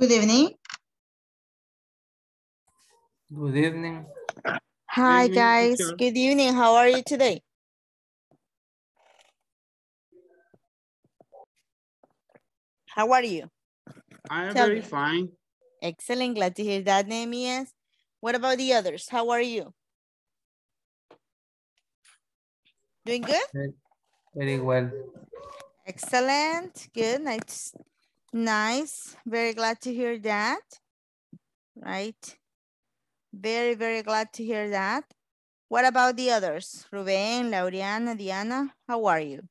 Good evening. Good evening. Hi Evening, guys, teacher. good evening. How are you today? How are you? I'm Tell very me. fine. Excellent, glad to hear that, Nehemias. What about the others? How are you? Doing good? Very well. Excellent, good, nice. Nice, very glad to hear that, right? Very, very glad to hear that. What about the others? Ruben, Laureana, Diana, how are you?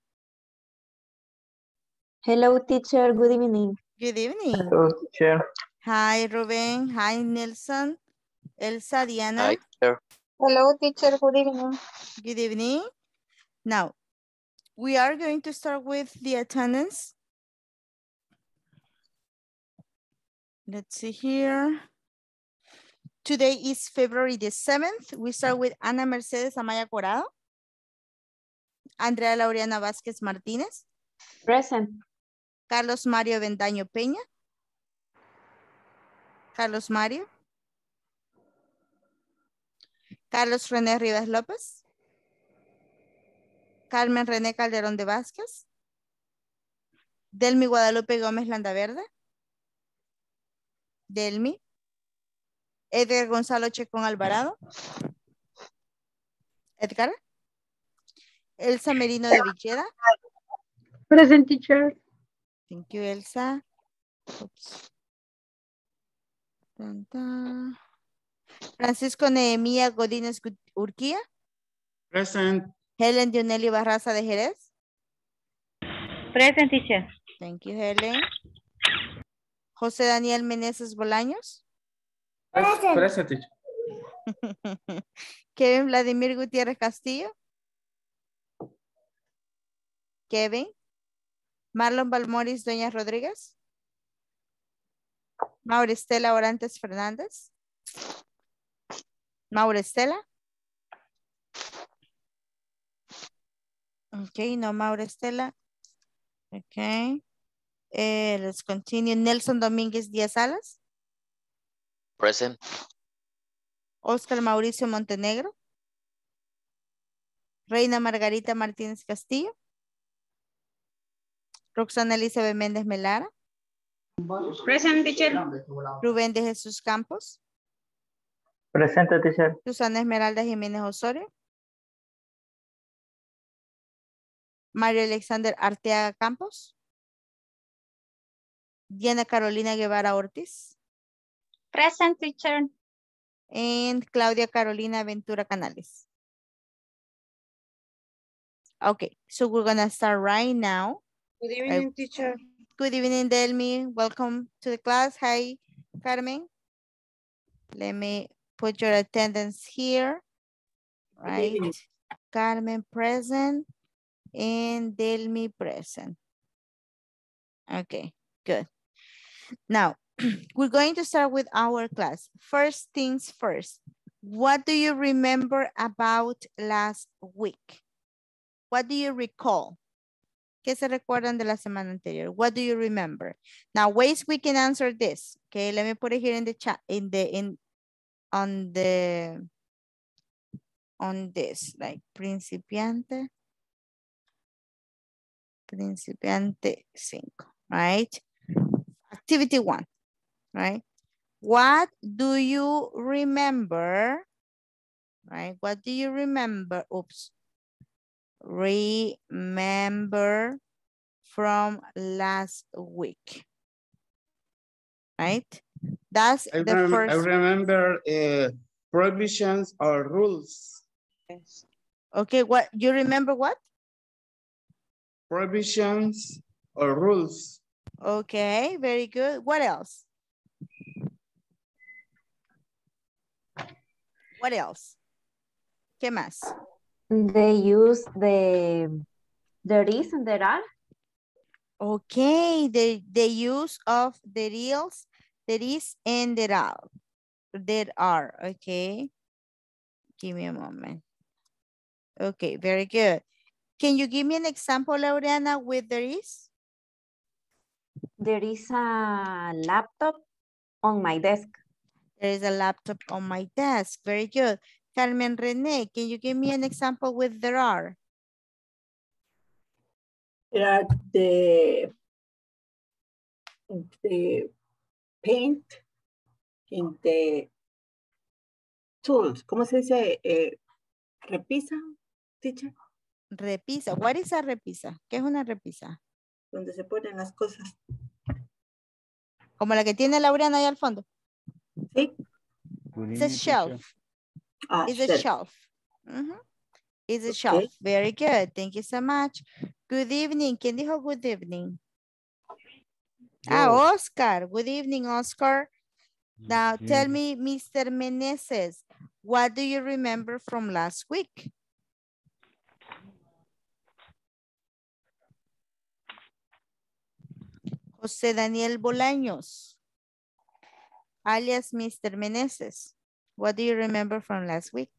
Hello, teacher. Good evening. Good evening. Hello, teacher. Hi, Ruben. Hi, Nelson. Elsa, Diana. Hi, teacher. Hello, teacher. Good evening. Good evening. Now, we are going to start with the attendance. Let's see here. Today is February the 7th. We start with Ana Mercedes Amaya Corado, Andrea Laureana Vázquez Martínez, Present. Carlos Mario Bendaño Peña, Carlos Mario, Carlos René Rivas López, Carmen René Calderón de Vázquez, Delmi Guadalupe Gómez Landaverde, Delmi, Edgar Gonzalo Checón Alvarado, Edgar, Elsa Merino de Villeda. Present, teacher. Thank you, Elsa. Oops. Tan, tan. Francisco Nehemías Godínez Urquía, Present. Helen Dionelli Barraza de Jerez. Present, teacher. Thank you, Helen. José Daniel Meneses Bolaños. Present, teacher. Kevin Vladimir Gutiérrez Castillo. Kevin. Marlon Balmoris Doña Rodríguez. Maura Estela Orantes Fernández. Maura Estela. Okay, no Maura Estela. Okay. Let's continue. Nelson Domínguez Díaz Salas. Present. Oscar Mauricio Montenegro. Reina Margarita Martínez Castillo. Roxana Elizabeth Méndez Melara. Present, teacher. Rubén de Jesús Campos. Presente, teacher. Susana Esmeralda Jiménez Osorio. Mario Alexander Arteaga Campos. Diana Carolina Guevara Ortiz. Present, teacher. And Claudia Carolina Ventura Canales. Okay, so we're gonna start right now. Good evening, teacher. Good evening, Delmi. Welcome to the class. Hi, Carmen. Let me put your attendance here. Right. Carmen present and Delmi present. Okay, good. Now, we're going to start with our class. First things first. What do you remember about last week? What do you recall? ¿Qué se recuerdan de la semana anterior? What do you remember? Now, ways we can answer this. Okay, let me put it here in the chat, on this, like principiante 5, right? Activity 1, right? What do you remember, right? What do you remember? Oops. Remember from last week, right? That's I the first. remember prohibitions or rules. Yes. Okay, what you remember what? Prohibitions or rules. Okay, very good. What else? What else? ¿Qué más? They use the there is and there are. Okay, the use of the reals, there is and there are. There are, okay. Give me a moment. Okay, very good. Can you give me an example, Laureana, with there is? There is a laptop. on my desk. There is a laptop on my desk. Very good. Carmen Rene, can you give me an example with there are? There are the paint in the tools. ¿Cómo se dice? Repisa, teacher. Repisa. What is a repisa? ¿Qué es una repisa? Donde se ponen las cosas. Como la que tiene Laureana ahí al fondo. Sí. It's a shelf. Ah, It's a shelf. Mhm. It's a Okay. shelf. Very good. Thank you so much. Good evening. ¿Quién dijo good evening? Ah, Oscar. Good evening, Oscar. Now tell me, Mr. Meneses, what do you remember from last week? José Daniel Bolaños, alias Mr. Meneses. What do you remember from last week?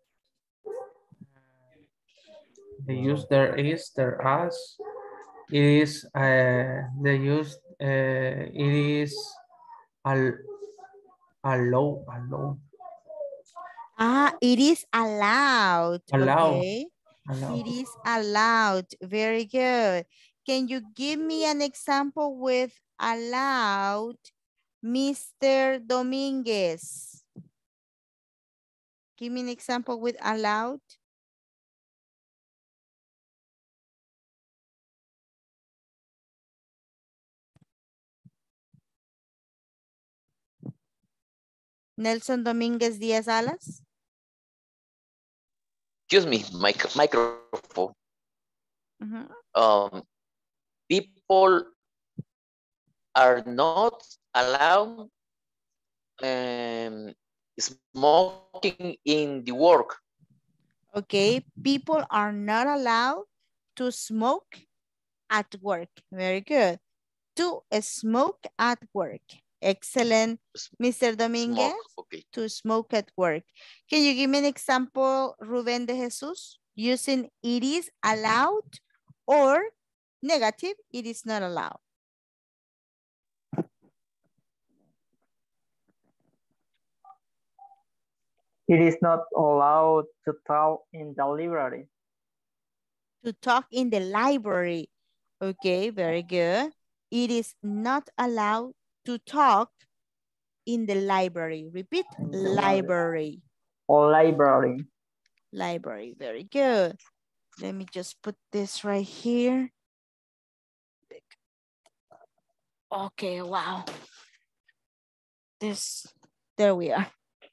They use their is, their as. It is, they use, it is allow. Ah, it is allowed. Allow. Okay. Allow. It is allowed. Very good. Can you give me an example with allowed, Mr. Dominguez? Give me an example with allowed. Nelson Dominguez Díaz Alas. Excuse me, microphone. Uh-huh. People are not allowed smoking in the work. Okay, people are not allowed to smoke at work. Very good. To smoke at work. Excellent, Mr. Dominguez. Smoke, okay. To smoke at work. Can you give me an example, Rubén de Jesus, using it is allowed or negative, it is not allowed? It is not allowed to talk in the library. To talk in the library. Okay, very good. It is not allowed to talk in the library. Repeat, library. Or library. Library, very good. Let me just put this right here. Okay, wow. There we are.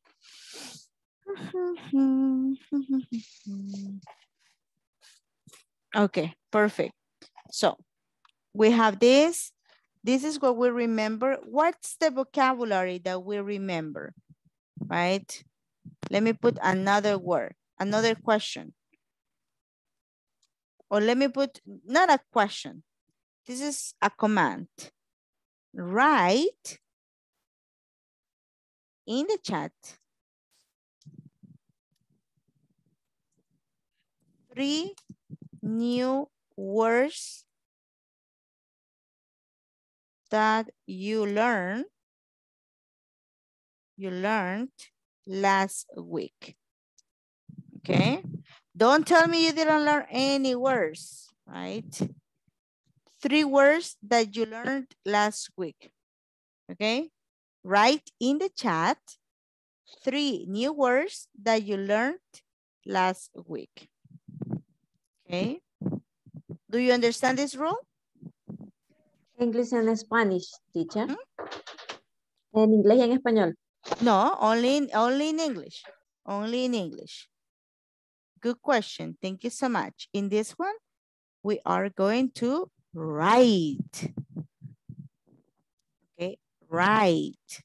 Okay, perfect. So we have this. This is what we remember. What's the vocabulary that we remember, right? Let me put another word, another question. Or let me put, not a question. This is a command. Write in the chat 3 new words that you learned last week. Okay? Don't tell me you didn't learn any words, right? 3 words that you learned last week. Okay? Write in the chat 3 new words that you learned last week. Okay? Do you understand this rule? English and Spanish, teacher. En inglés y en español. No, only in English. Only in English. Good question. Thank you so much. In this one, we are going to write. Okay, write.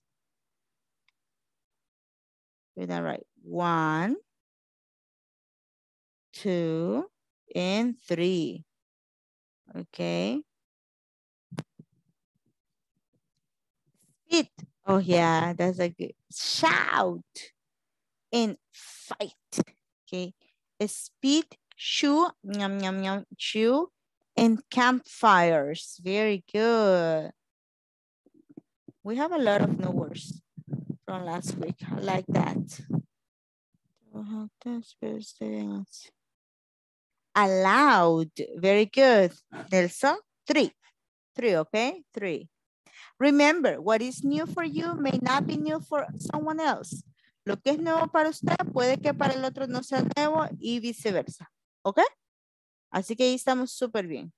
We're gonna write 1, 2, and 3. Okay. Spit. Oh yeah, that's a good. Shout and fight. Okay. Spit, chew, yum, yum, yum, chew, and campfires. Very good. We have a lot of new words from last week. I like that. Allowed. Very good. Nelson, three. Three, okay? Three. Remember, what is new for you may not be new for someone else. Lo que es nuevo para usted puede que para el otro no sea nuevo y viceversa. ¿Ok? Así que ahí estamos súper bien.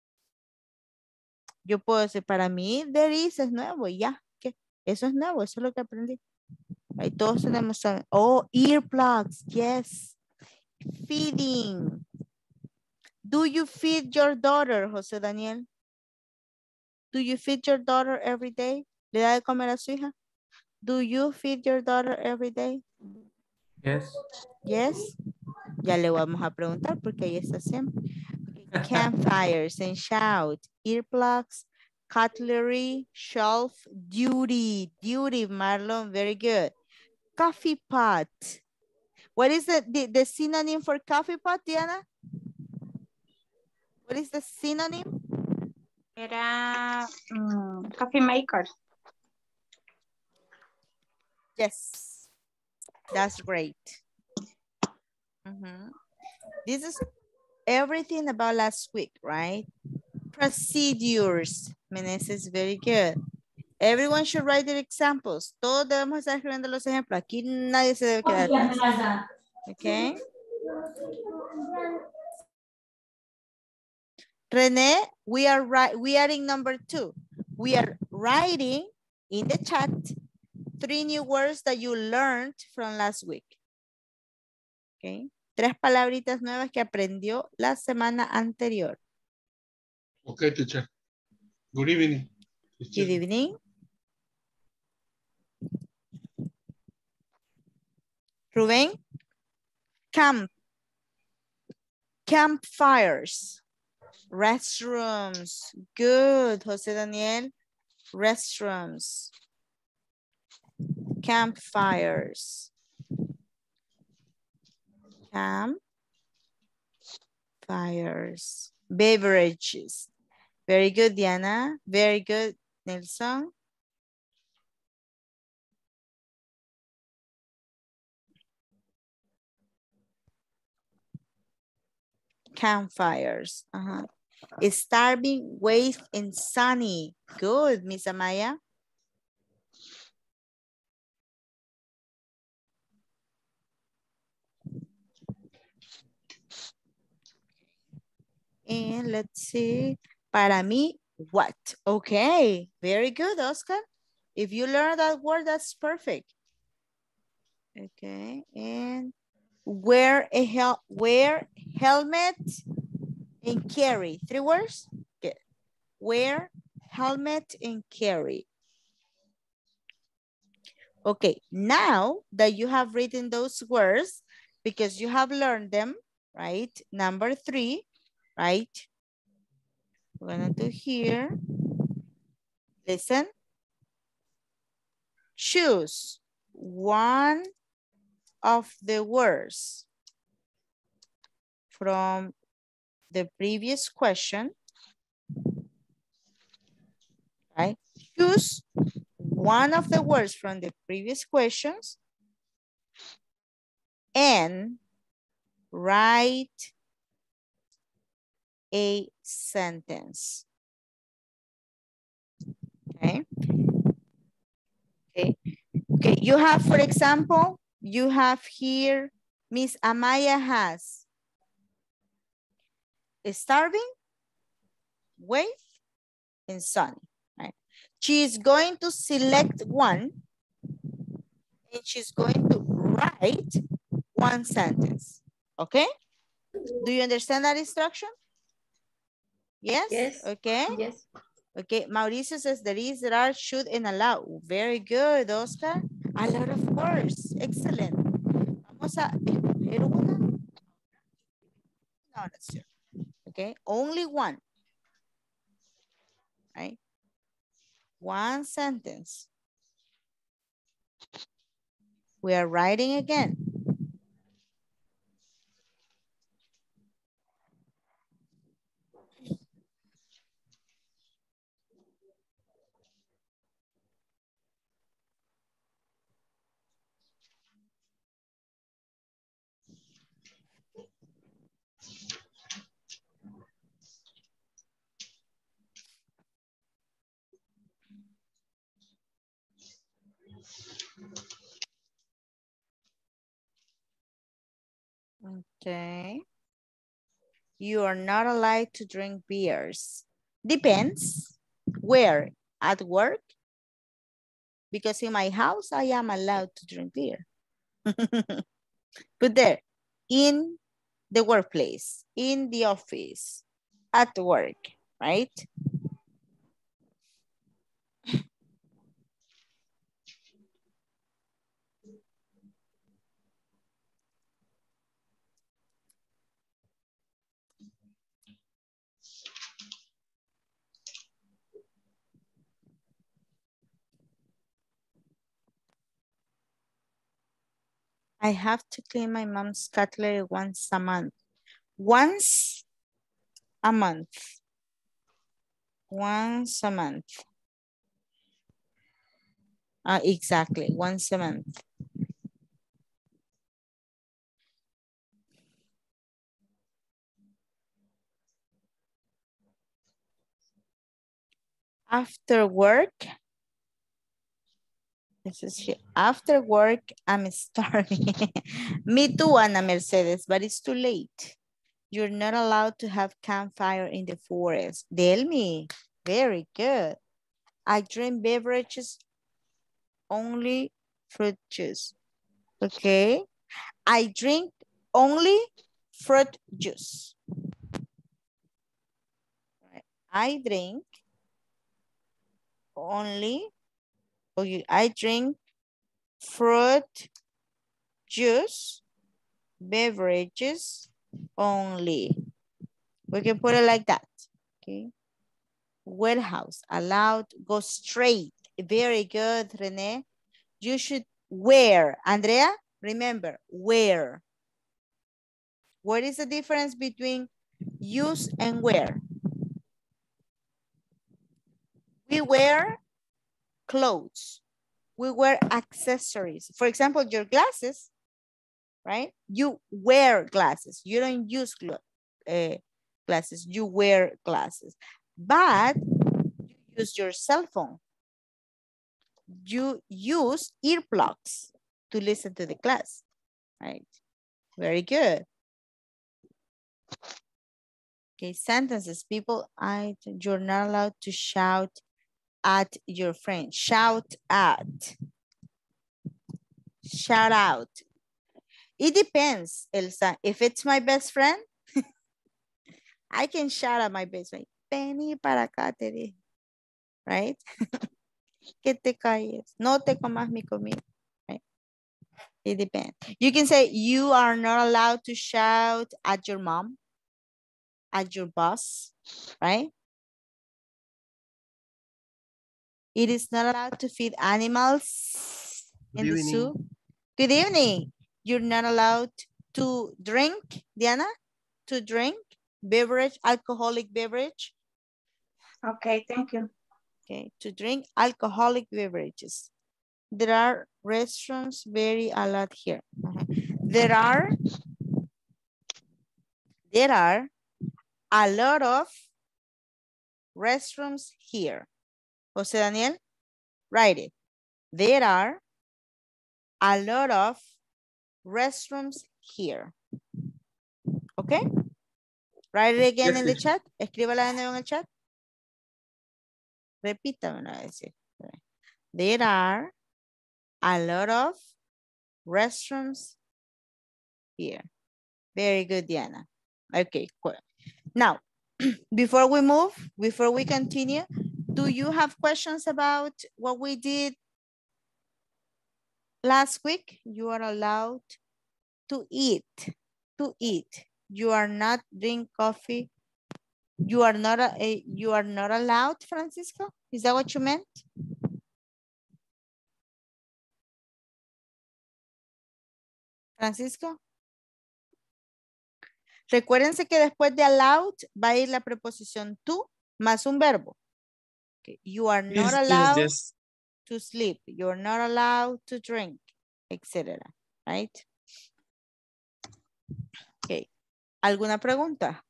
Yo puedo decir, para mí, there is es nuevo y ya. ¿Qué? Eso es nuevo, eso es lo que aprendí. Ahí todos tenemos, oh, earplugs, yes. Feeding. Do you feed your daughter, José Daniel? Do you feed your daughter every day? ¿Le da de comer a su hija? Do you feed your daughter every day? Yes. Yes. Ya le vamos a preguntar porque ahí está siempre. Okay. Campfires and shout. Earplugs, cutlery, shelf, duty. Duty, Marlon, very good. Coffee pot. What is the synonym for coffee pot, Diana? What is the synonym? Era coffee maker. Yes, that's great. This is everything about last week, right? Procedures. Meneses, very good. Everyone should write their examples. Todos debemos estar escribiendo los ejemplos. Aquí nadie se debe quedar atrás. Okay. René, we are in number 2. We are writing in the chat 3 new words that you learned from last week. Okay. 3 palabritas nuevas que aprendió la semana anterior. Okay, teacher. Good evening. Teacher. Good evening. Rubén. Campfires. Restrooms. Good, José Daniel. Restrooms. Campfires. Campfires. Beverages. Very good, Diana. Very good, Nelson. Campfires. Starving, waste, and sunny. Good, Miss Amaya. And let's see. Para mí, what? Okay, very good, Oscar. If you learn that word, that's perfect. Okay, and wear helmet and carry. 3 words? Good. Wear, helmet, and carry. Okay, now that you have written those words, because you have learned them, right? Number 3, right? We're gonna do here. Listen. Choose one of the words from the previous question, right? Choose one of the words from the previous questions and write a sentence. Okay. Okay, you have, for example, you have here, Miss Amaya has starving, waste, and sunny. Right? She is going to select one and she's going to write one sentence. Okay? Do you understand that instruction? Yes? Yes. Okay. Yes. Okay, Mauricio says there is, there are, should, and allow. Very good, Oscar. A lot of words. Excellent. Vamos a escoger una. No, that's true. Okay, only one. Right? One sentence. We are writing again. Okay. You are not allowed to drink beers. Depends. Where? At work? Because in my house, I am allowed to drink beer. But there, in the workplace, in the office, at work, right? I have to clean my mom's cutlery once a month. Once a month. Once a month. Exactly, once a month. After work, this is here. After work, I'm starving. Me too, Ana Mercedes, but it's too late. You're not allowed to have campfire in the forest. Tell me, very good. I drink beverages, only fruit juice. Okay. I drink only fruit juice. I drink only, okay, I drink fruit juice, beverages only. We can put it like that, okay? Warehouse, allowed, go straight. Very good, Rene. You should wear. Andrea, remember, wear. What is the difference between use and wear? We wear clothes. We wear accessories. For example, your glasses, right? You wear glasses. You don't use glasses. You wear glasses. But you use your cell phone. You use earplugs to listen to the class, right? Very good. Okay, sentences. People, you're not allowed to shout at your friend. Shout at. Shout out. It depends, Elsa. If it's my best friend, I can shout at my best friend. Vení para acá, te dije. Right? Que te calles. No te comas mi comida. Right? It depends. You can say you are not allowed to shout at your mom, at your boss, right? It is not allowed to feed animals in the zoo. Good evening. You're not allowed to drink, Diana, to drink beverage, alcoholic beverage. Okay, thank you. Okay, to drink alcoholic beverages. There are restaurants very a lot here. There are a lot of restrooms here. Jose Daniel, write it. There are a lot of restrooms here. Okay? Write it again in the chat. Escríbala de nuevo en el chat. Repítamelo a decir. There are a lot of restrooms here. Very good, Diana. Okay, cool. Now, before we move, before we continue, do you have questions about what we did last week? You are allowed to eat, You are not drink coffee. You are not allowed, Francisco? Is that what you meant? Francisco. Recuérdense que después de allowed va a ir la preposición to más un verbo. Okay. You are not allowed to sleep. You are not allowed to drink, etc. Right? Okay. ¿Alguna pregunta?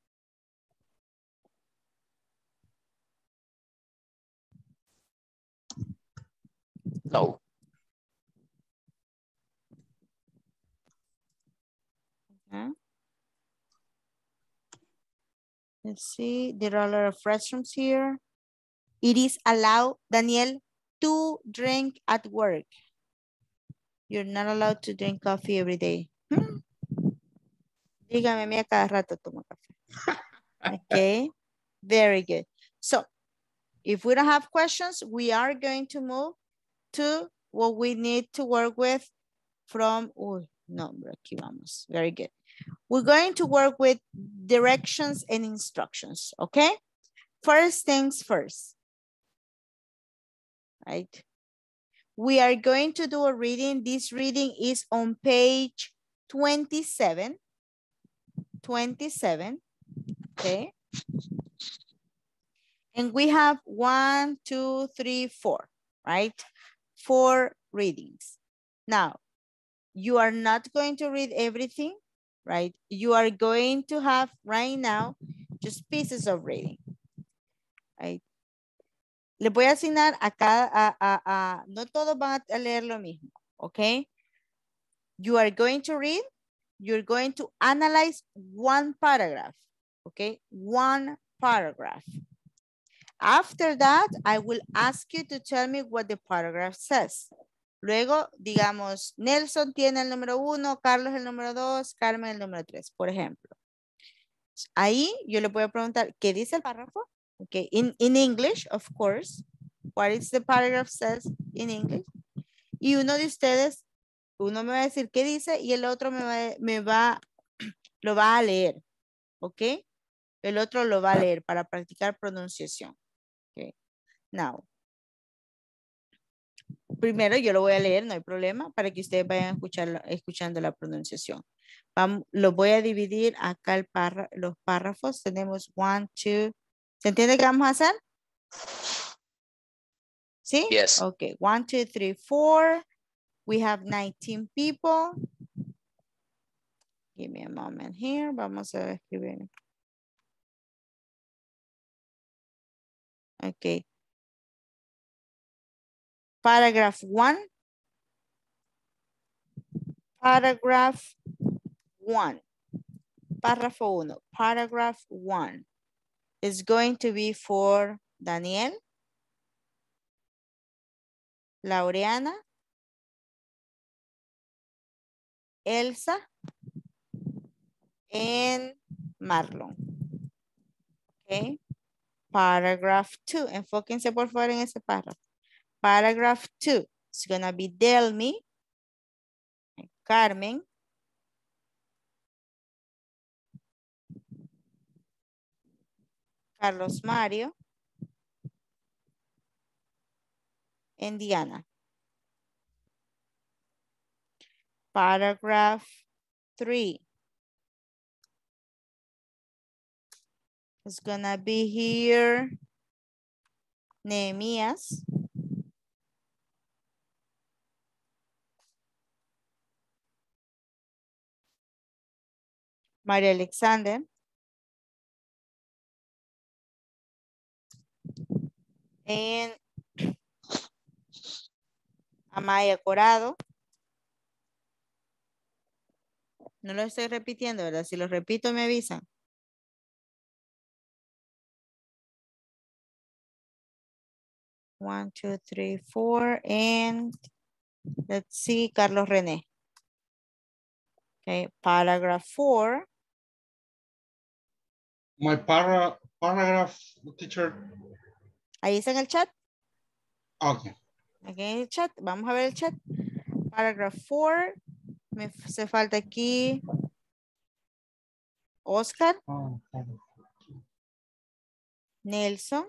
No. Huh? Let's see, there are a lot of restrooms here. It is allowed, Daniel, to drink at work. You're not allowed to drink coffee every day. Dígame, a mí a cada rato tomo café. Okay, very good. So, if we don't have questions, we are going to move to what we need to work with from, no, aquí vamos, very good. We're going to work with directions and instructions, okay? First things first, right? We are going to do a reading. This reading is on page 27, okay? And we have 1, 2, 3, 4, right? 4 readings. Now, you are not going to read everything, right? You are going to have right now just pieces of reading, right? Le voy a asignar a cada, no todos van a leer lo mismo, okay? You are going to read, you're going to analyze one paragraph, okay? One paragraph. After that, I will ask you to tell me what the paragraph says. Luego, digamos, Nelson tiene el número 1, Carlos el número 2, Carmen el número 3, por ejemplo. Ahí yo le voy a preguntar, ¿qué dice el párrafo? Okay, in English, of course. What is the paragraph says in English? Y uno de ustedes, uno me va a decir qué dice y el otro lo va a leer, ¿ok? El otro lo va a leer para practicar pronunciación. Okay. Now, primero yo lo voy a leer, no hay problema, para que ustedes vayan escuchando la pronunciación. Lo voy a dividir acá los párrafos. Tenemos 1, 2. ¿Se entiende qué vamos a hacer? ¿Sí? Yes. Ok. 1, 2, 3, 4. We have 19 people. Give me a moment here. Vamos a escribir. Ok. Paragraph 1. Paragraph 1. Párrafo 1. Paragraph 1 is going to be for Daniel, Laureana, Elsa, and Marlon. Okay. Paragraph 2. Enfóquense por favor en ese párrafo. Paragraph 2 is going to be Delmi, Carmen, Carlos Mario, and Diana. Paragraph 3 is gonna be here, Nehemías, María Alexander, and Amaya Corado. No lo estoy repitiendo, ¿verdad? Si lo repito, me avisan. One, two, three, 4, and let's see, Carlos René. Okay, paragraph 4. My paragraph, teacher. Ahí está en el chat. Okay. Aquí en el chat, vamos a ver el chat. Paragraph 4. Me hace falta aquí Oscar, Nelson.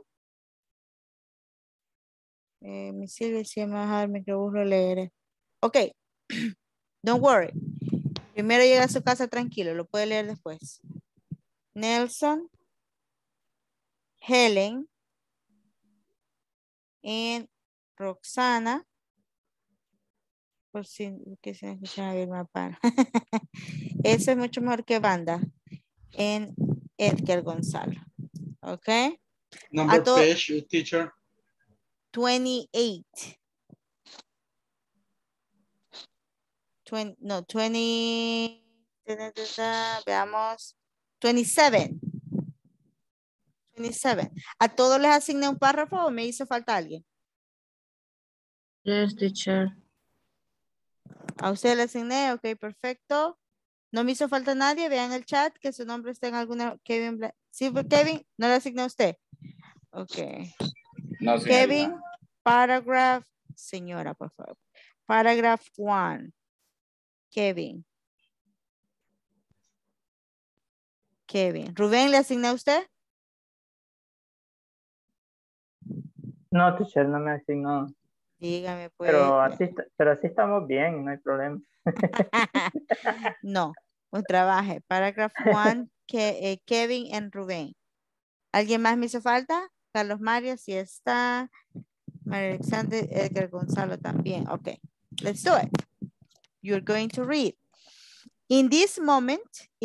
Mi Silvia se me va a dejar el micrófono leer. Ok, don't worry. Primero llega a su casa tranquilo, lo puede leer después. Nelson, Helen, y Roxana. Por si que se escuchan a Vilma Pan. Eso es mucho mejor que banda. En Edgar Gonzalo. Ok. Number page, teacher. 28. 20. Veamos. 27. 27. ¿A todos les asigné un párrafo o me hizo falta alguien? Yes, teacher. A usted le asigné, ok, perfecto. No me hizo falta nadie, vean el chat que su nombre está en alguna, Kevin, ¿sí fue Kevin? No le asigné a usted. Ok. No, señorita. Kevin, paragraph, señora, por favor. Paragraph 1. Kevin. Kevin. Rubén, ¿le asigné a usted? No, teacher, no me asignó. Dígame, pues. Pero así estamos bien, no hay problema. No, un trabaje. Paragraph 1, Kevin y Rubén. ¿Alguien más me hizo falta? Carlos Mario, sí está. María Alexander, Edgar Gonzalo también. Okay, let's do it. You're going to read. In this moment,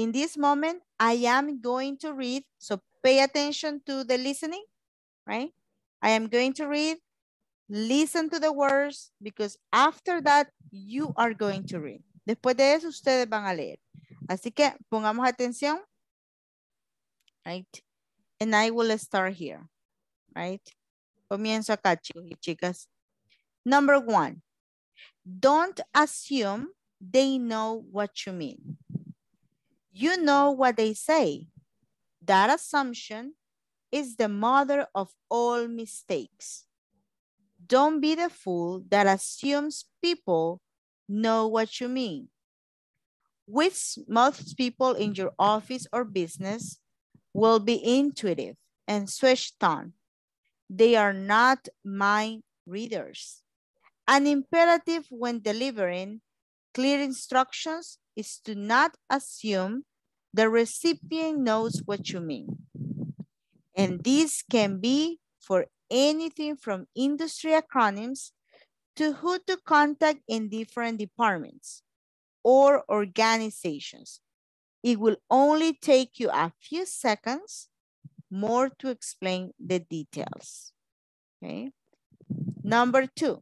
I am going to read. So pay attention to the listening, right? I am going to read. Listen to the words because after that, you are going to read. Después de eso, ustedes van a leer. Así que pongamos atención, right? And I will start here, right? Comienzo acá, chicos y chicas. Number 1, don't assume they know what you mean. You know what they say. That assumption is the mother of all mistakes. Don't be the fool that assumes people know what you mean. With most people in your office or business will be intuitive and switched on. They are not mind readers. An imperative when delivering clear instructions is to not assume the recipient knows what you mean. And this can be for anything from industry acronyms to who to contact in different departments or organizations. It will only take you a few seconds more to explain the details. Okay. Number 2,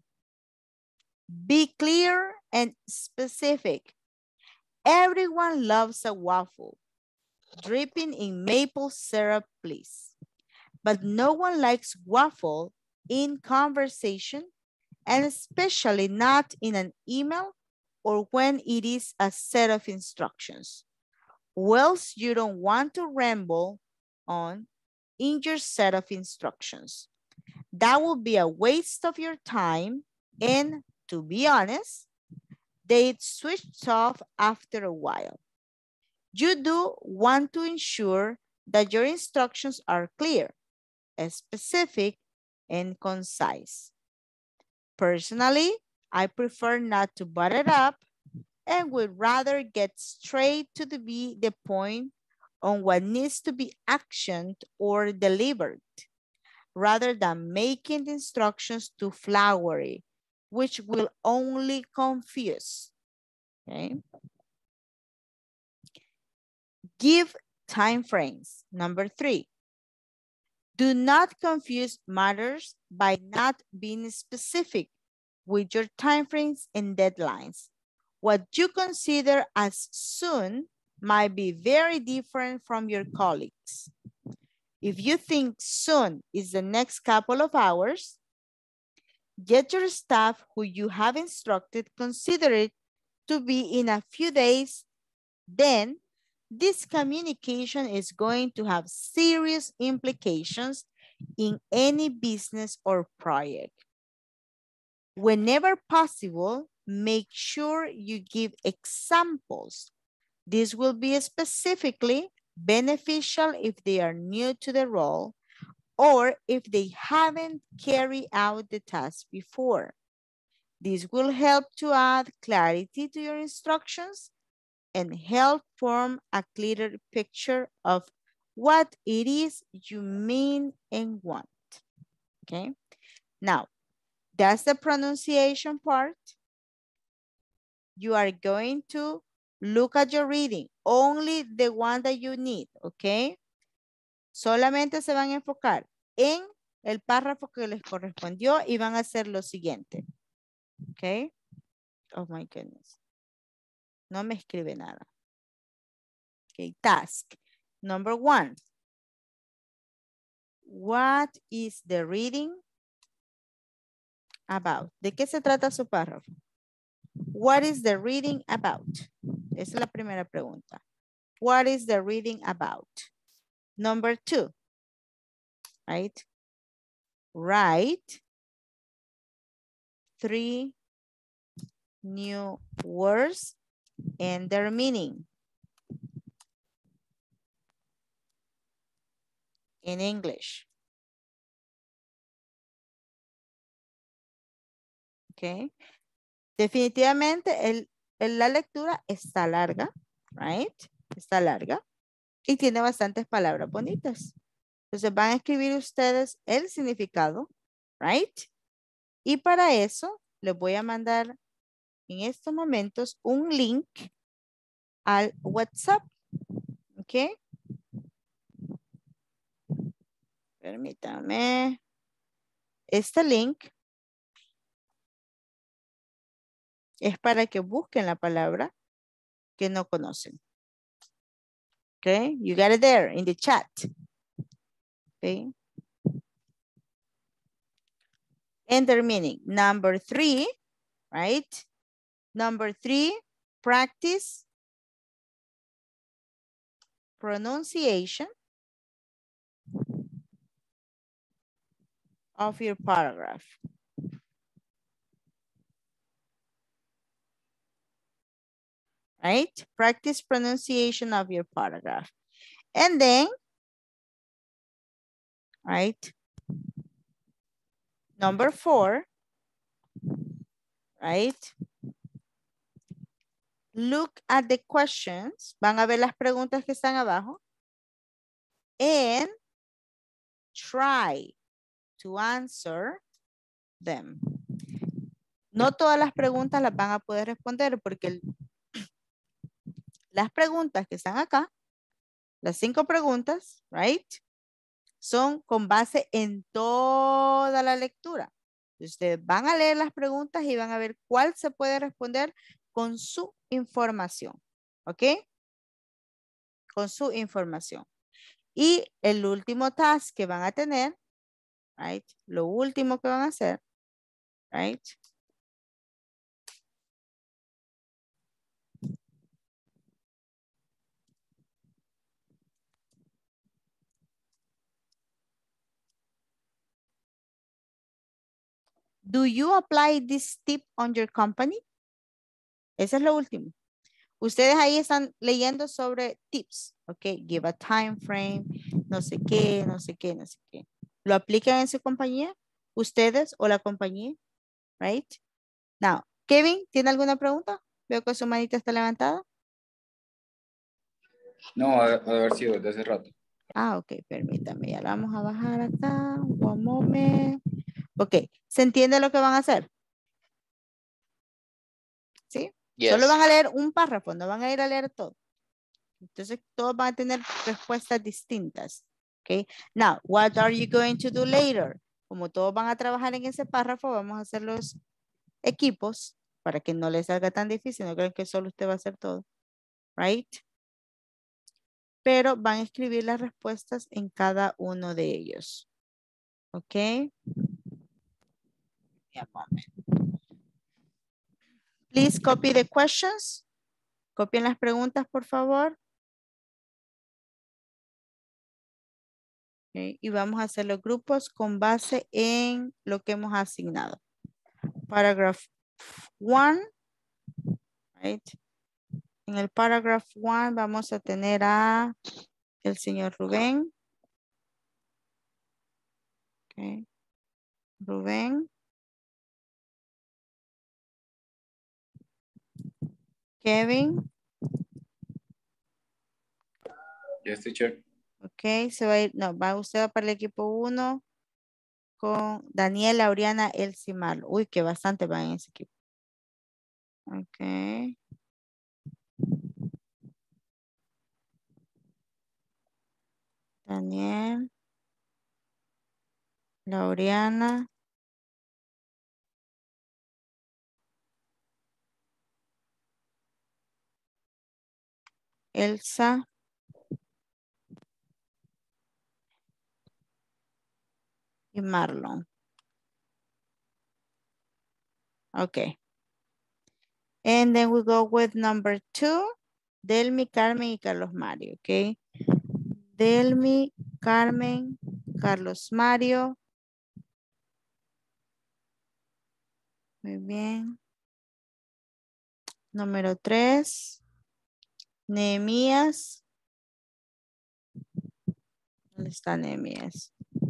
be clear and specific. Everyone loves a waffle, dripping in maple syrup, please. But no one likes waffle in conversation, and especially not in an email or when it is a set of instructions. Or else you don't want to ramble on in your set of instructions. That will be a waste of your time, and to be honest, they'd switch off after a while. You do want to ensure that your instructions are clear, specific, and concise. Personally, I prefer not to butter it up and would rather get straight to the point on what needs to be actioned or delivered, rather than making the instructions too flowery, which will only confuse. Okay. Give time frames. Number 3. Do not confuse matters by not being specific with your time frames and deadlines. What you consider as soon might be very different from your colleagues. If you think soon is the next couple of hours, get your staff who you have instructed consider it to be in a few days. Then this communication is going to have serious implications in any business or project. Whenever possible, make sure you give examples. This will be specifically beneficial if they are new to the role or if they haven't carried out the task before. This will help to add clarity to your instructions and help form a clearer picture of what it is you mean and want. Okay, now that's the pronunciation part. You are going to look at your reading, only the one that you need, okay? Solamente se van a enfocar en el párrafo que les correspondió y van a hacer lo siguiente, okay? Oh my goodness. No me escribe nada. Okay, task. Number 1. What is the reading about? ¿De qué se trata su párrafo? What is the reading about? Esa es la primera pregunta. What is the reading about? Number 2, right? Write 3 new words and their meaning in English. Okay. Definitivamente la lectura está larga, right? Está larga y tiene bastantes palabras bonitas. Entonces van a escribir ustedes el significado, right? Y para eso les voy a mandar en estos momentos un link al WhatsApp, ¿ok? Permítanme. Este link es para que busquen la palabra que no conocen. Okay, you got it there in the chat. Okay. And their meaning. Number 3, right? Number 3, practice pronunciation of your paragraph. Right? Practice pronunciation of your paragraph. And then, right? Number 4, right? Look at the questions. Van a ver las preguntas que están abajo. And try to answer them. No todas las preguntas las van a poder responder porque las preguntas que están acá, las 5 preguntas, right? Son con base en toda la lectura. Ustedes van a leer las preguntas y van a ver cuál se puede responder con su información. ¿Ok? Con su información. Y el último task que van a tener, right? Lo último que van a hacer, right? Do you apply this tip on your company? Ese es lo último. Ustedes ahí están leyendo sobre tips, ok, give a time frame, no sé qué, no sé qué, no sé qué. ¿Lo aplican en su compañía? ¿Ustedes o la compañía? Right? Now, Kevin, ¿tiene alguna pregunta? Veo que su manita está levantada. No, ha de haber sido desde hace rato. Ah, ok, permítame, ya la vamos a bajar acá. One moment. Ok, ¿se entiende lo que van a hacer? ¿Sí? Yes. Solo van a leer un párrafo, no van a ir a leer todo. Entonces, todos van a tener respuestas distintas. Okay. Now, what are you going to do later? Como todos van a trabajar en ese párrafo, vamos a hacer los equipos para que no les salga tan difícil. No creen que solo usted va a hacer todo. Right? Pero van a escribir las respuestas en cada uno de ellos. Ok. Please copy the questions. Copien las preguntas, por favor. Okay. Y vamos a hacer los grupos con base en lo que hemos asignado. Paragraph 1. Right. En el paragraph 1 vamos a tener a el señor Rubén. Okay. Rubén. Kevin. Yes, teacher. Ok, se va a ir, no, va usted para el equipo 1 con Daniela, Oriana, Elsimar. Uy, que bastante van en ese equipo. Ok. Daniel. Oriana. Elsa. y Marlon. Okay. And then we go with number 2. Delmi, Carmen y Carlos Mario. Okay. Delmi, Carmen, Carlos Mario. Muy bien. Número 3. Nehemías. ¿Dónde está Nehemías?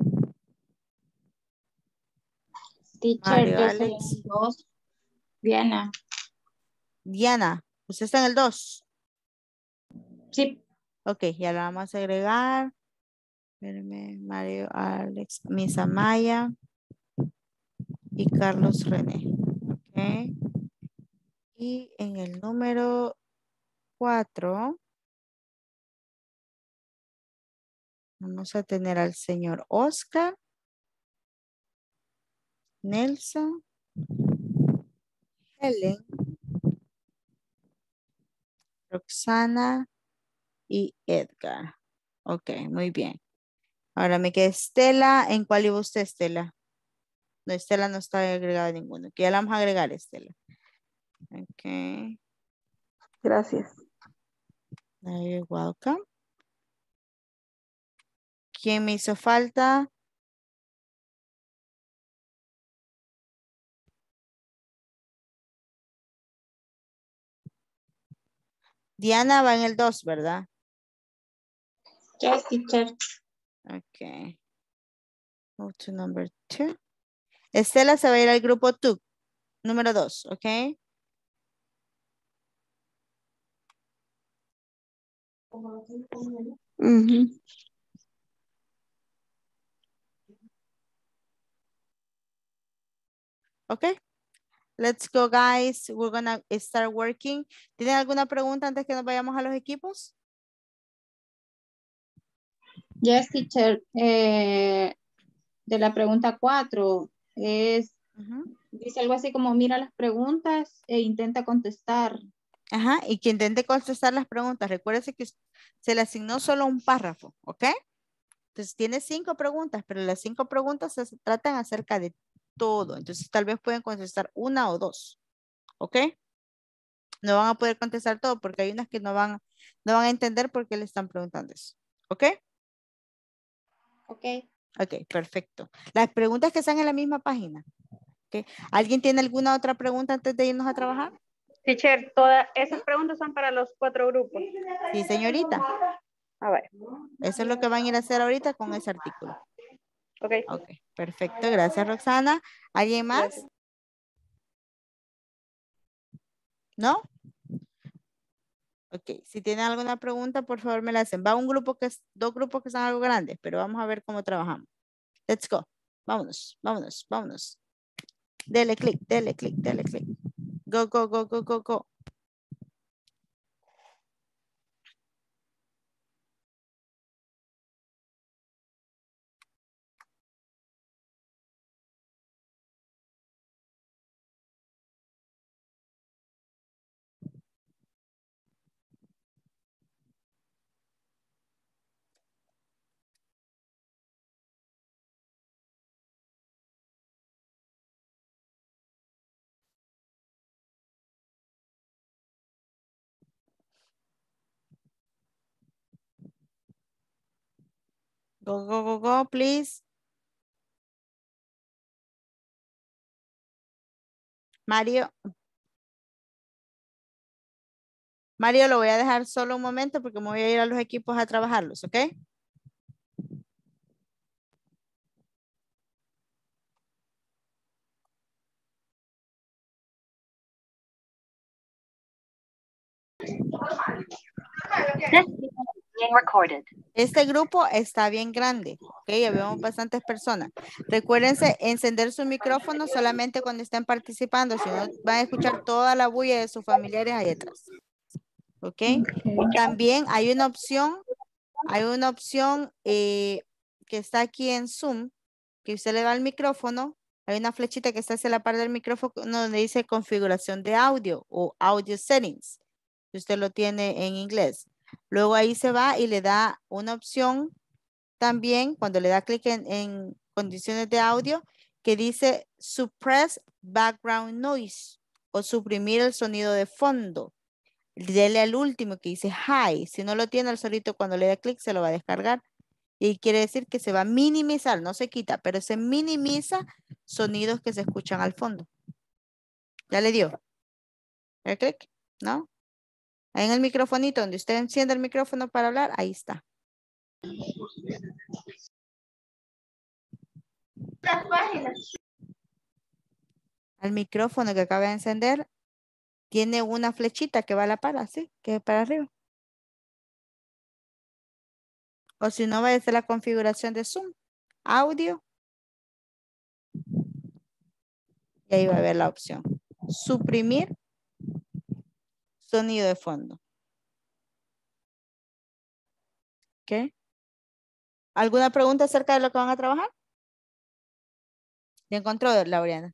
Teacher, Mario, yo soy Alex. el 2. Diana. Diana, ¿usted está en el 2? Sí. Ok, ya la vamos a agregar. Espérenme, Mario, Alex, Misa Maya y Carlos René. Ok. Y en el número 4 vamos a tener al señor Oscar, Nelson, Helen, Roxana y Edgar. Ok, muy bien. Ahora me queda Estela. ¿En cuál iba usted, Estela? No, Estela no está agregada en ninguno. Que ya la vamos a agregar, Estela. Ok. Gracias. You're welcome. ¿Quién me hizo falta? Diana va en el 2, ¿verdad? Yes, teacher. Ok. Go to number 2. Estela se va a ir al grupo 2. Número 2, ok. Ok. Let's go, guys. We're gonna start working. ¿Tienen alguna pregunta antes que nos vayamos a los equipos? Yes, teacher. De la pregunta 4 es, dice algo así como mira las preguntas e intenta contestar. Ajá, y que intente contestar las preguntas. Recuérdese que se le asignó solo un párrafo, ¿ok? Entonces tiene 5 preguntas, pero las 5 preguntas se tratan acerca de todo. Entonces tal vez pueden contestar 1 o 2, ¿ok? No van a poder contestar todo porque hay unas que no van a entender por qué le están preguntando eso, ¿ok? Ok. Ok, perfecto. Las preguntas que están en la misma página. ¿Okay? ¿Alguien tiene alguna otra pregunta antes de irnos a trabajar? Teacher, todas esas preguntas son para los 4 grupos. Sí, señorita. A ver. Eso es lo que van a ir a hacer ahorita con ese artículo. Ok. Ok, perfecto. Gracias, Roxana. ¿Alguien más? Gracias. ¿No? Ok, si tienen alguna pregunta, por favor me la hacen. Va un grupo que es, 2 grupos que son algo grandes, pero vamos a ver cómo trabajamos. Let's go. Vámonos, vámonos, vámonos. Dele clic, dele clic, dele clic. Go, go, go, go, go, go. Go, go, go, go, please. Mario. Mario, lo voy a dejar solo un momento porque me voy a ir a los equipos a trabajarlos, ¿ok? Este grupo está bien grande, ¿ok? Ya vemos bastantes personas. Recuérdense encender su micrófono solamente cuando estén participando, si no van a escuchar toda la bulla de sus familiares ahí atrás, ¿ok? También hay una opción que está aquí en Zoom, que usted le da al micrófono, hay una flechita que está hacia la parte del micrófono donde dice configuración de audio o audio settings, si usted lo tiene en inglés. Luego ahí se va y le da una opción también cuando le da clic en condiciones de audio que dice suppress background noise o suprimir el sonido de fondo. Dele al último que dice high. Si no lo tiene el solito cuando le da clic se lo va a descargar. Y quiere decir que se va a minimizar, no se quita, pero se minimiza sonidos que se escuchan al fondo. ¿Ya le dio? ¿El clic? ¿No? Ahí en el microfonito, donde usted enciende el micrófono para hablar, ahí está. Al micrófono que acaba de encender, tiene una flechita que va a la par, así, que es para arriba. O si no, va a ser la configuración de Zoom. Audio. Y ahí va a ver la opción. Suprimir sonido de fondo. ¿Ok? ¿Alguna pregunta acerca de lo que van a trabajar? ¿Ya encontró, Laureana?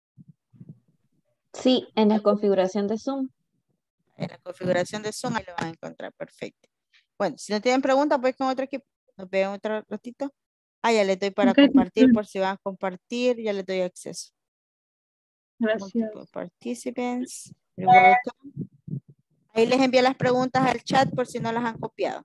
Sí, en la configuración de Zoom. En la configuración de Zoom ahí lo van a encontrar. Perfecto. Bueno, si no tienen preguntas, voy con otro equipo. Nos vemos otro ratito. Ah, ya les doy para compartir por si van a compartir. Ya les doy acceso. Gracias. Participants. You're welcome. Ahí les envié las preguntas al chat por si no las han copiado.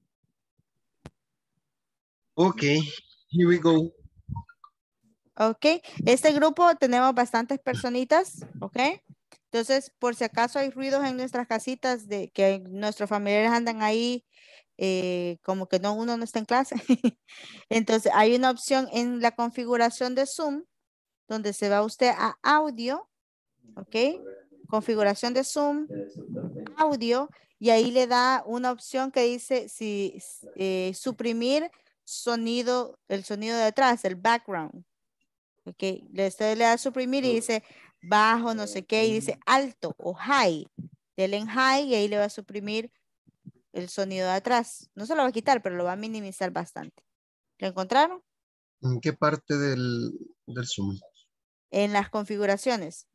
Okay, here we go. Ok, este grupo tenemos bastantes personitas, ok. Entonces, por si acaso hay ruidos en nuestras casitas de que nuestros familiares andan ahí, como que no, uno no está en clase. Entonces, hay una opción en la configuración de Zoom, donde se va usted a audio, ok. Configuración de Zoom, audio, y ahí le da una opción que dice si suprimir sonido, el sonido de atrás, el background. Ok, usted le da a suprimir y dice bajo, no sé qué, y dice alto o high. Dele en high y ahí le va a suprimir el sonido de atrás. No se lo va a quitar, pero lo va a minimizar bastante. ¿Lo encontraron? ¿En qué parte del Zoom? En las configuraciones.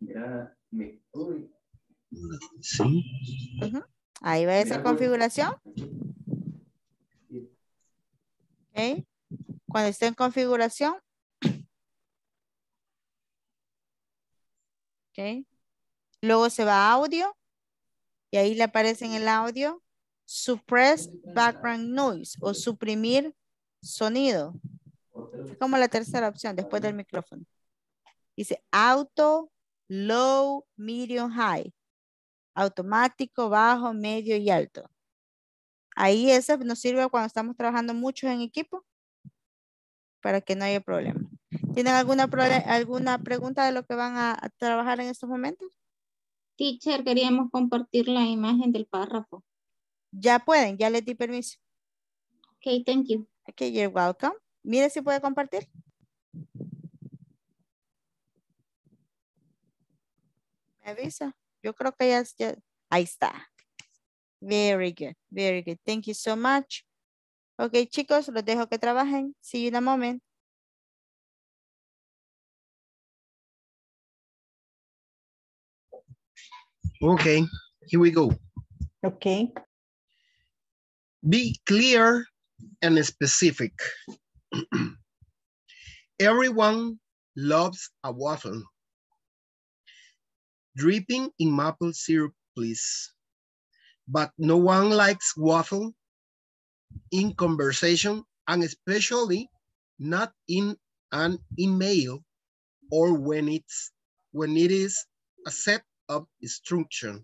Sí. Ahí va esa configuración. Ok. Cuando esté en configuración. Ok. Luego se va a audio. Y ahí le aparece en el audio. Suppress background noise o suprimir sonido. Es como la tercera opción después del micrófono. Dice auto, low, medium, high. Automático, bajo, medio y alto. Ahí ese nos sirve cuando estamos trabajando mucho en equipo para que no haya problema. ¿Tienen alguna pregunta de lo que van a trabajar en estos momentos? Teacher, queríamos compartir la imagen del párrafo. Ya pueden, ya les di permiso. Ok, thank you. Ok, you're welcome. Mire si puede compartir. Me avisa. Yo creo que ya. Ahí está. Very good. Very good. Thank you so much. Ok, chicos, los dejo que trabajen. See you in a moment. Okay, here we go. Okay. Be clear and specific. Everyone loves a waffle. Dripping in maple syrup, please. But no one likes waffle in conversation, and especially not in an email or when it is a set of instruction.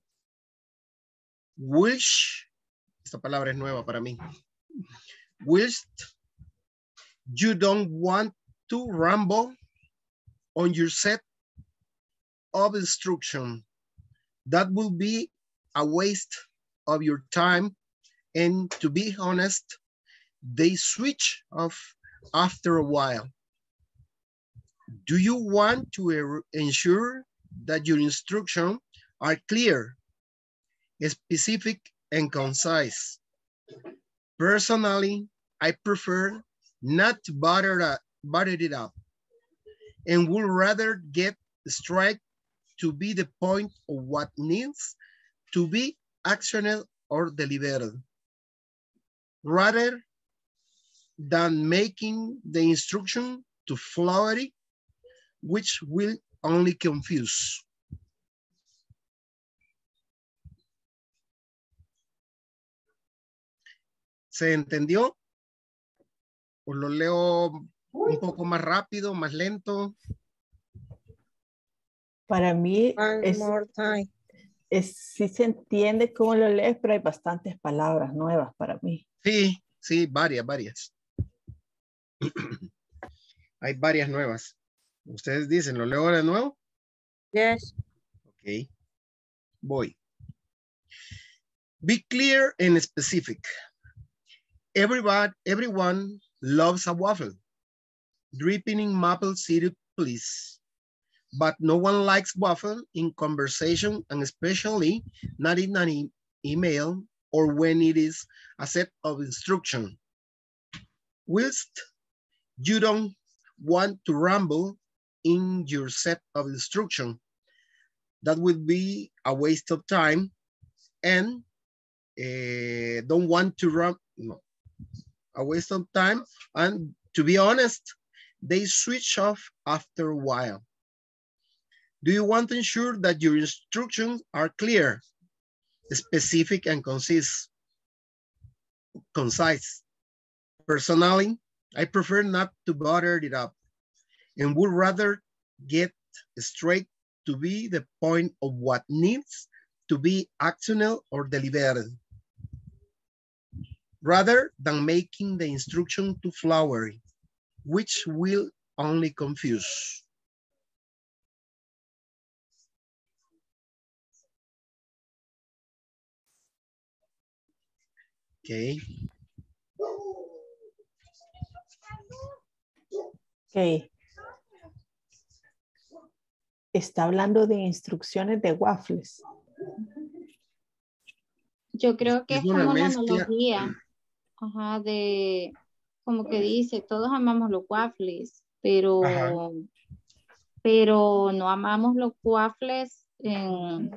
Which, esta palabra es nueva para mí. Whilst you don't want to ramble on your set of instruction, that will be a waste of your time, and to be honest, they switch off after a while. Do you want to ensure that your instructions are clear, specific, and concise? Personally, I prefer not to butter it up and would rather get straight to be the point of what needs to be actioned or delivered, rather than making the instruction too flowery, which will only confuse. ¿Se entendió? ¿O lo leo un poco más rápido, más lento? Para mí sí se entiende cómo lo lees, pero hay bastantes palabras nuevas para mí. Sí, sí, varias. Hay varias nuevas. Ustedes dicen, ¿lo leo de nuevo? Yes. Ok. Voy. Be clear and specific. Everyone loves a waffle. Dripping in maple syrup, please. But no one likes waffle in conversation, and especially not in an email or when it is a set of instructions. Whilst you don't want to ramble in your set of instructions, that would be a waste of time, and don't want to run, no, a waste of time, and to be honest, they switch off after a while. Do you want to ensure that your instructions are clear, specific, and concise? Personally, I prefer not to bother it up and would rather get straight to be the point of what needs to be actioned or delivered, rather than making the instruction too flowery, which will only confuse. Okay. Ok. Está hablando de instrucciones de waffles. Yo creo que es una como la mezcla. analogía, ajá, de, como que dice, todos amamos los waffles, pero no amamos los waffles en...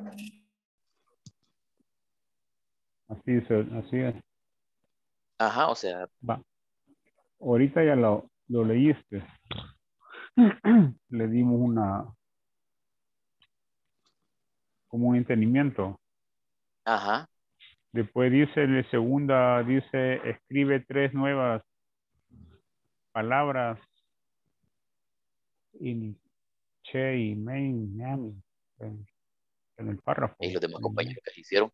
Así es. Ajá, o sea, Va. Ahorita ya lo leíste. Le dimos como un entendimiento. ajá. Después dice, en la segunda, dice, escribe 3 nuevas palabras en che y main, en el párrafo. Y los demás compañeros que hicieron.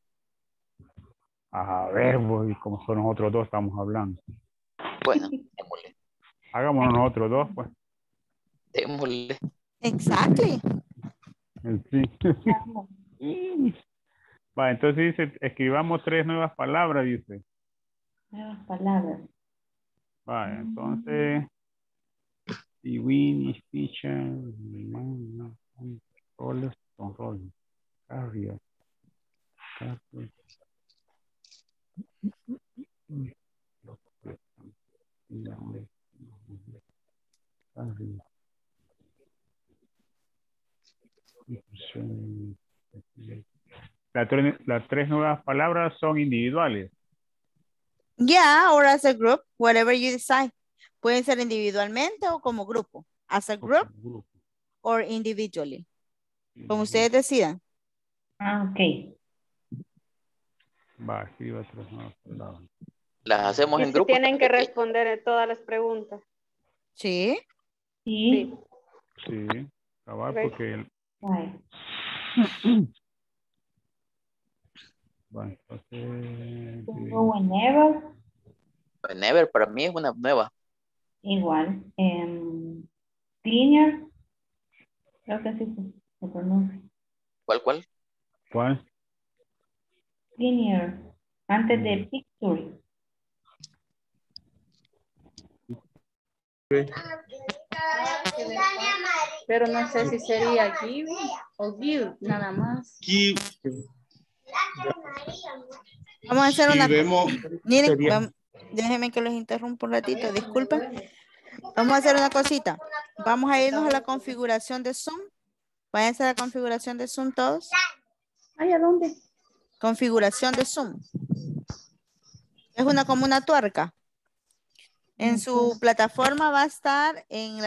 A ver, voy, como son nosotros dos estamos hablando. Bueno, démosle. Hagámonos nosotros dos, pues. Démosle. Exactly. Sí. Va, entonces dice, escribamos 3 nuevas palabras, dice. Nuevas palabras. Va, entonces, y win, speech, roles, control, carrier, Las 3 nuevas palabras son individuales. Yeah, or as a group, whatever you decide. Pueden ser individualmente o como grupo. As a group or individually. Como ustedes decidan. Ok. Va, escriba 3 nuevas palabras. Las hacemos Y en si grupos. tienen que responder en todas las preguntas. Sí. Sí. Sí, cabal, Ok. porque... Bueno, entonces... Whenever. Whenever para mí es una nueva. Igual. Cleaner. Creo que sí se pronuncia. ¿Cuál? ¿Cuál? Cleaner. Antes de picture. Pero no sé si sería give o give, nada más. Give. Vamos a hacer una... Vemos, Miren, déjenme que los interrumpa un ratito, disculpen. Vamos a hacer una cosita. Vamos a irnos a la configuración de Zoom. Váyanse a la configuración de Zoom todos. Ay, ¿a dónde? Configuración de Zoom. Es como una tuerca. En su plataforma va a estar en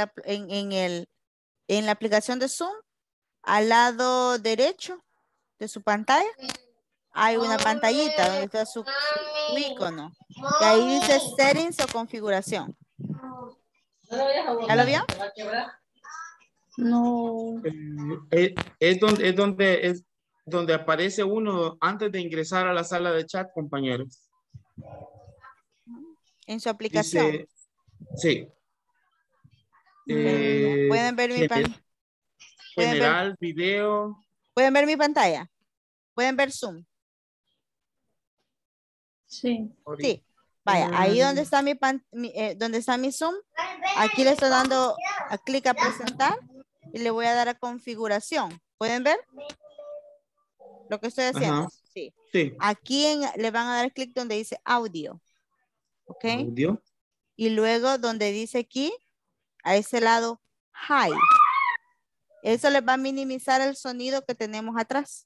la aplicación de Zoom, al lado derecho de su pantalla, hay una pantallita donde está su icono. Y ahí dice settings o configuración. ¿Ya lo vio? No. Es donde aparece uno antes de ingresar a la sala de chat, compañeros. En su aplicación. Dice, sí. Pueden ver mi pantalla. General, video. ¿Pueden ver mi pantalla? ¿Pueden ver Zoom? Sí. Sí. Vaya, ahí donde está donde está mi Zoom, aquí le estoy dando a clic a presentar y le voy a dar a configuración. ¿Pueden ver lo que estoy haciendo? Ajá. Sí. Sí. Aquí le van a dar clic donde dice audio. ¿Ok? Audio. Y luego donde dice aquí, a ese lado, hi. Eso les va a minimizar el sonido que tenemos atrás.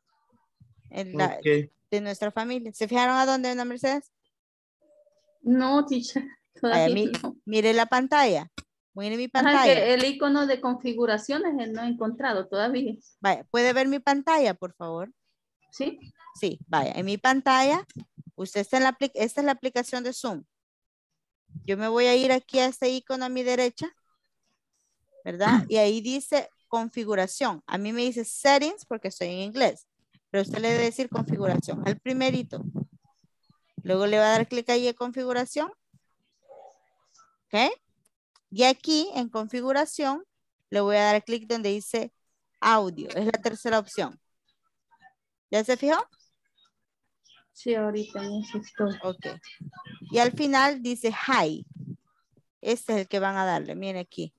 De nuestra familia. ¿Se fijaron a dónde, Ana Mercedes? No, teacher. Mire la pantalla. Mire mi pantalla. Que el icono de configuraciones no he encontrado todavía. Vaya, ¿puede ver mi pantalla, por favor? Sí. Sí, vaya. En mi pantalla, usted está esta es la aplicación de Zoom. Yo me voy a ir aquí a este icono a mi derecha, ¿verdad? Y ahí dice configuración. A mí me dice settings porque estoy en inglés. Pero usted le debe decir configuración. Al primerito. Luego le va a dar clic ahí en configuración. ¿Ok? Y aquí en configuración le voy a dar clic donde dice audio. Es la tercera opción. ¿Ya se fijó? Sí, ahorita necesito. Ok. Y al final dice hi. Este es el que van a darle. Miren aquí.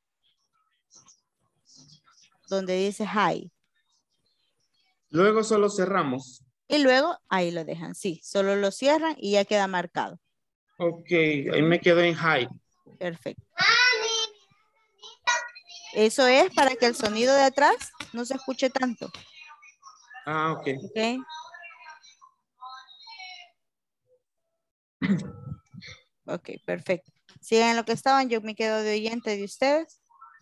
Donde dice hi. Luego solo cerramos. Y luego ahí lo dejan. Sí, solo lo cierran y ya queda marcado. Ok, ahí me quedo en high. Perfecto. Eso es para que el sonido de atrás no se escuche tanto. Ah, ok. Ok. Ok, perfecto. Sigan lo que estaban, yo me quedo de oyente de ustedes.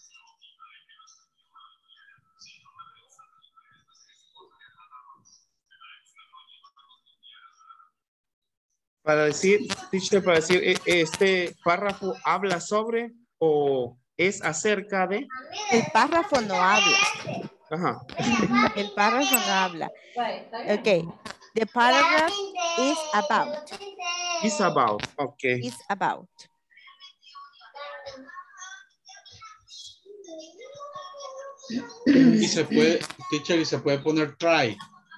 Para decir, teacher, para decir, este párrafo habla sobre o es acerca de. El párrafo no habla. Ajá. El párrafo no habla. Ok. The paragraph is about. Is about. Ok. Is about. Y se puede, teacher, y se puede poner try.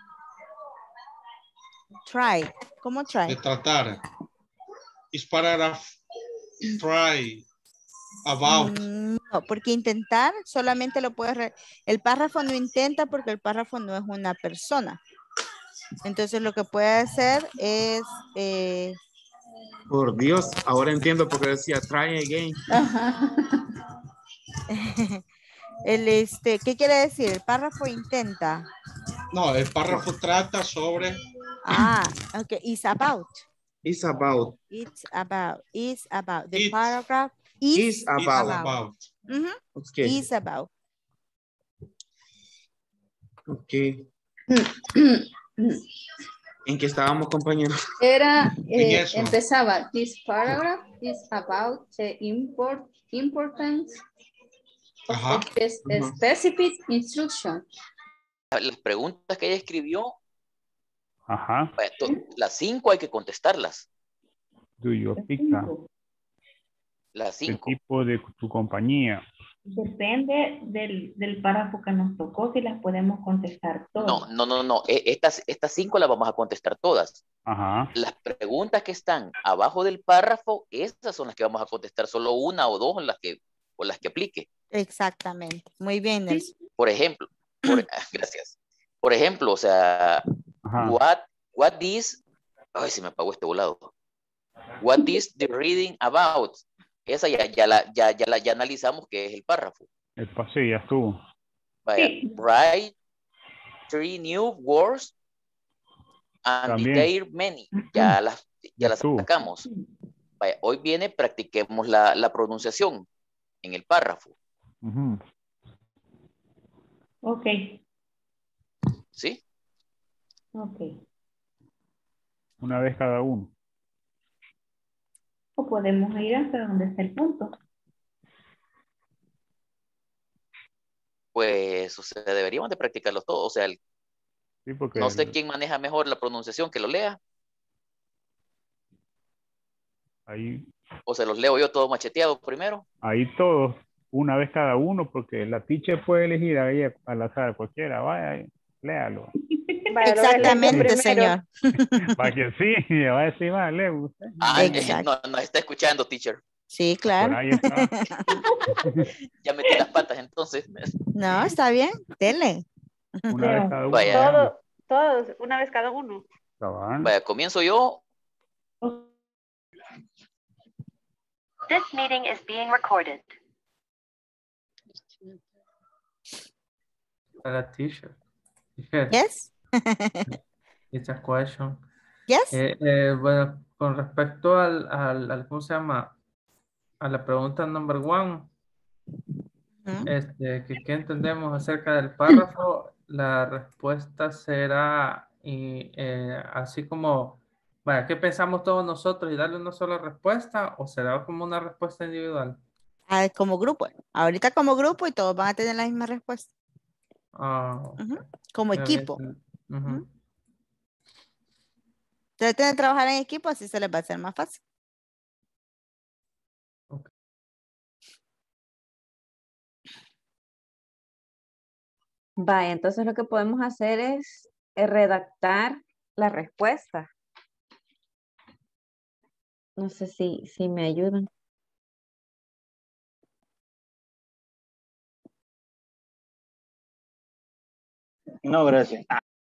Try. ¿Cómo try? De tratar. Is paragraph try about. No, porque intentar solamente lo puedes... El párrafo no intenta porque el párrafo no es una persona. Entonces lo que puede hacer es... Por Dios, ahora entiendo por qué decía try again. ¿Qué quiere decir? El párrafo intenta. No, el párrafo trata sobre. Ah, ok. It's about. It's about. It's about. It's about. The paragraph is about. Okay. Is about. Ok. ¿En qué estábamos, compañeros? Era, empezaba, this paragraph is about the importance of specific instruction. Las preguntas que ella escribió, Ajá. Las 5 hay que contestarlas. Do you pica? Las 5. El tipo de tu compañía. Depende del párrafo que nos tocó, si las podemos contestar todas. No. Estas 5 las vamos a contestar todas. Ajá. Las preguntas que están abajo del párrafo, esas son las que vamos a contestar, solo una o dos o las que aplique. Exactamente. Muy bien, Nelson. Por ejemplo, gracias. Por ejemplo, o sea, what is, ay, se me apagó este volado. What is the reading about? Esa ya analizamos que es el párrafo. El pase ya estuvo. Vaya, write 3 new words and También. there many. Ya las sacamos. Vaya, hoy viene, practiquemos la pronunciación en el párrafo. Ok. ¿Sí? Ok. Una vez cada uno. O podemos ir hasta donde está el punto. Pues, o sea, deberíamos de practicarlo todo. O sea, Sí, porque no sé quién maneja mejor la pronunciación, que lo lea. ahí, O se los leo yo todo macheteado primero. ahí todos, una vez cada uno, porque la teacher puede elegir ahí al azar cualquiera. Vaya, léalo. Vaya, lo voy a leer yo Exactamente, primero. señor. Para que sí, va a decir, va, lee usted. Ah, Exacto. no está escuchando, teacher. Sí, Por claro. ahí está. Ya metí las patas entonces. No, está bien. Dele. Una vez cada uno. Vaya, Todos, una vez cada uno. vaya, comienzo yo. This meeting is being recorded. A teacher. Yes. It's a question. Yes. Bueno, con respecto al ¿cómo se llama? A la pregunta number 1, ¿qué entendemos acerca del párrafo? La respuesta será así como, vaya, ¿qué pensamos todos nosotros y darle una sola respuesta o será como una respuesta individual? Como grupo. Ahorita como grupo y todos van a tener la misma respuesta. Como equipo. Traten de trabajar en equipo, así se les va a hacer más fácil. Vaya, entonces lo que podemos hacer es redactar la respuesta. No sé si me ayudan. No, gracias.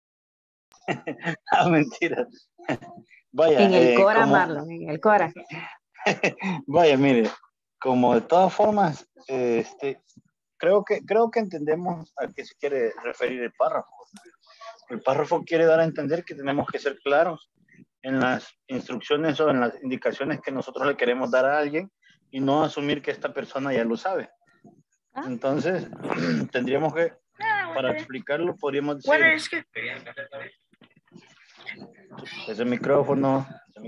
Mentira. Vaya, En el Cora, como, Marlon, en el Cora. vaya, mire, como de todas formas, creo que entendemos a qué se quiere referir el párrafo. El párrafo quiere dar a entender que tenemos que ser claros en las instrucciones o en las indicaciones que nosotros le queremos dar a alguien y no asumir que esta persona ya lo sabe. Entonces, tendríamos que, para explicarlo, podríamos decir... Ese micrófono.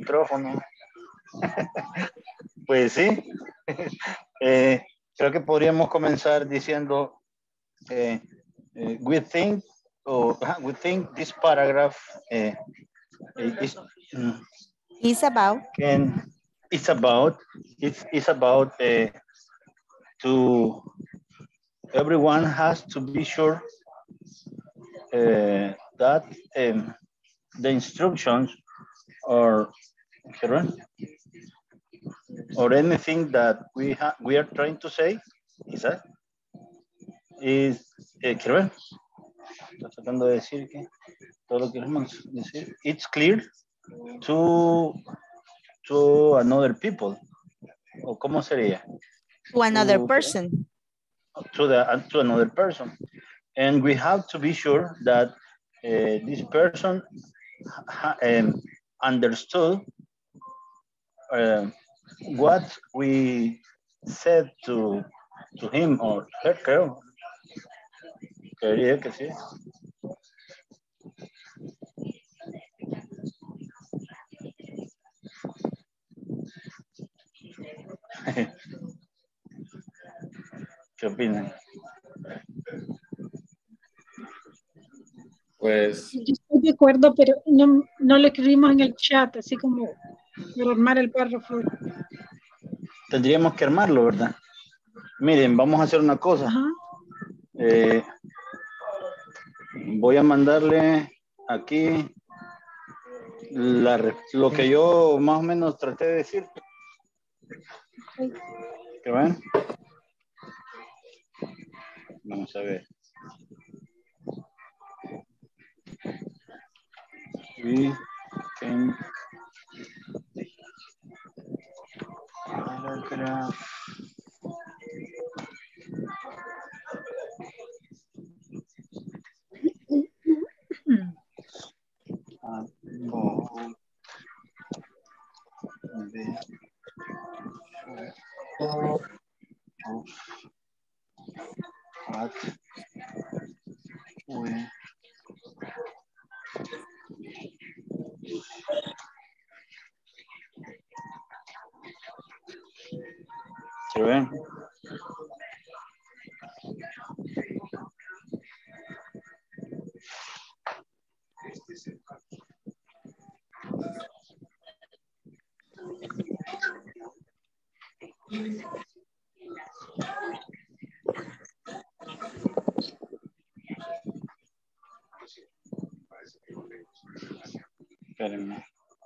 Pues sí. Creo que podríamos comenzar diciendo we think this paragraph It's about to everyone has to be sure that the instructions or anything that we are trying to say quiero ver, estoy tratando de decir que todo lo que queremos decir, it's clear to another people, o cómo sería, to another person, to another person, and we have to be sure that this person understood what we said to him or her, creo. Creería que sí. ¿Qué opinan? Pues... Yo estoy de acuerdo, pero no lo escribimos en el chat, así como para armar el párrafo. Tendríamos que armarlo, ¿verdad? Miren, vamos a hacer una cosa. Voy a mandarle aquí lo que yo más o menos traté de decir. ¿Qué ven? Vamos a ver. We think paragraph about the ¿Se ven? Espérenme.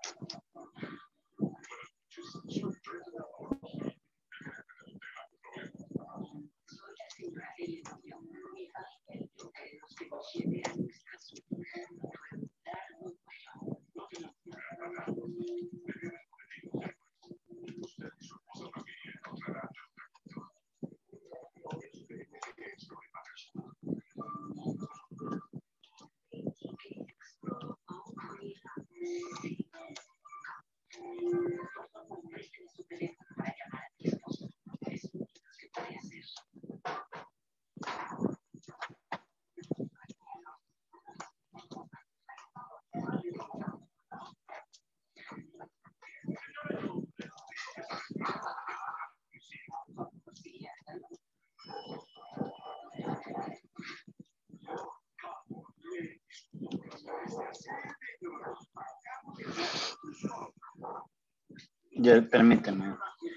Ya, permíteme.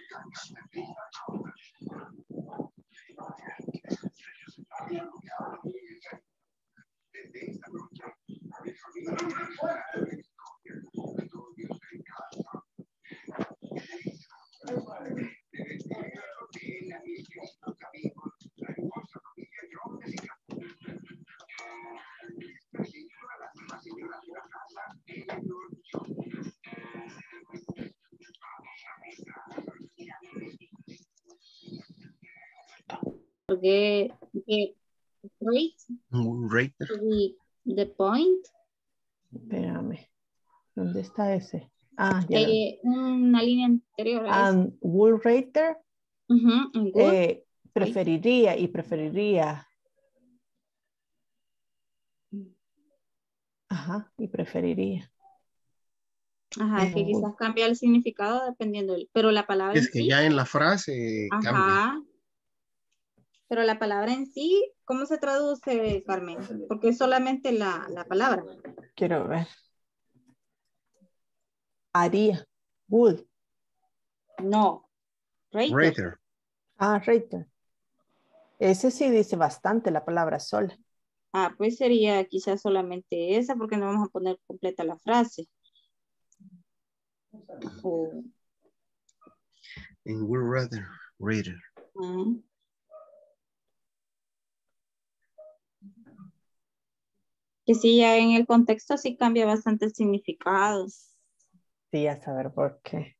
Get rate Rater. the point. Espérame. ¿Dónde está ese? Ah, ya. Una línea anterior. And would rater. And good. Preferiría y preferiría. Ajá, y preferiría. Ajá, es que quizás cambia el significado dependiendo pero la palabra Es en que sí. ya en la frase Ajá. cambia. Pero la palabra en sí, ¿cómo se traduce, Carmen? Porque es solamente la palabra. Quiero ver. Haría. Would. No. Rater. Rater. Ah, rater. Ese sí dice bastante la palabra sola. Ah, pues sería quizás solamente esa porque no vamos a poner completa la frase. And would rather. Rater. Que sí, ya en el contexto sí cambia bastante el significado. Sí, a saber por qué.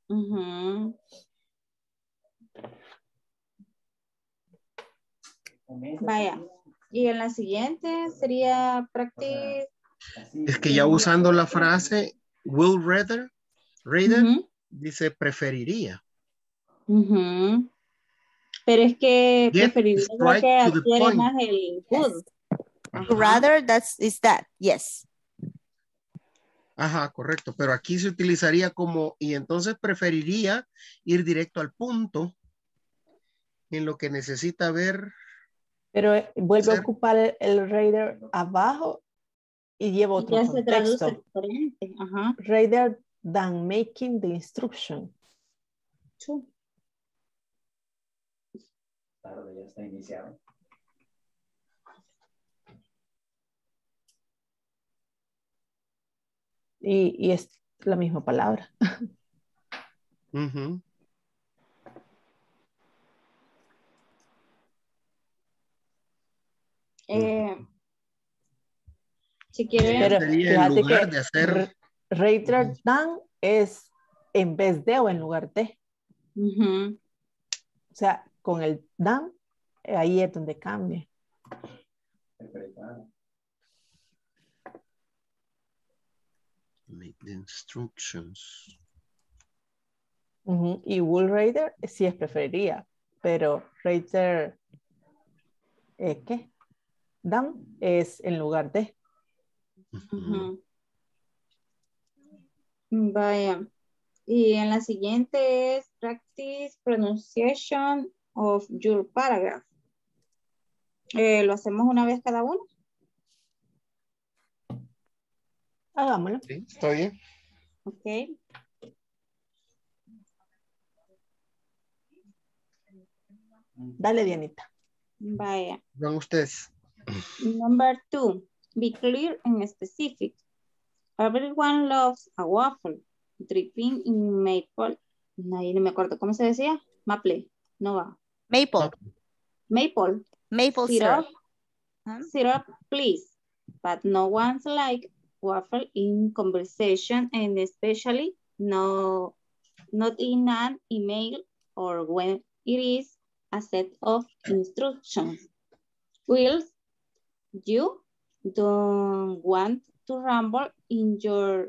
Vaya. Y en la siguiente sería practice. Es que ya usando la frase will rather, dice preferiría. Pero es que preferiría que adquiere más el would. Rather, is that, yes. Ajá, correcto. Pero aquí se utilizaría como, y entonces preferiría ir directo al punto en lo que necesita ver. Pero vuelve a ocupar el rather abajo y lleva otro ya contexto. Se traduce diferente. Ajá. Rather than making the instruction. Sí. Tarde, ya está iniciado. Y es la misma palabra. Si quieren, pero fíjate en lugar de hacer rather than es en vez de o en lugar de. O sea, con el than, ahí es donde cambia. Make the instructions. Y would rather sí es preferiría, pero rather ¿qué? Than es en lugar de. Vaya. Y en la siguiente es practice pronunciation of your paragraph. ¿Lo hacemos una vez cada uno? Hagámoslo. Sí, está bien. Ok. Dale, Dianita. Vaya. Van ustedes. Number 2. Be clear and specific. Everyone loves a waffle. Dripping in maple. Ahí no me acuerdo. ¿Cómo se decía? Maple. No va. Maple. Maple. Maple syrup. syrup. Syrup, please. But no one's like waffle in conversation and especially not in an email or when it is a set of instructions. Will you don't want to ramble in your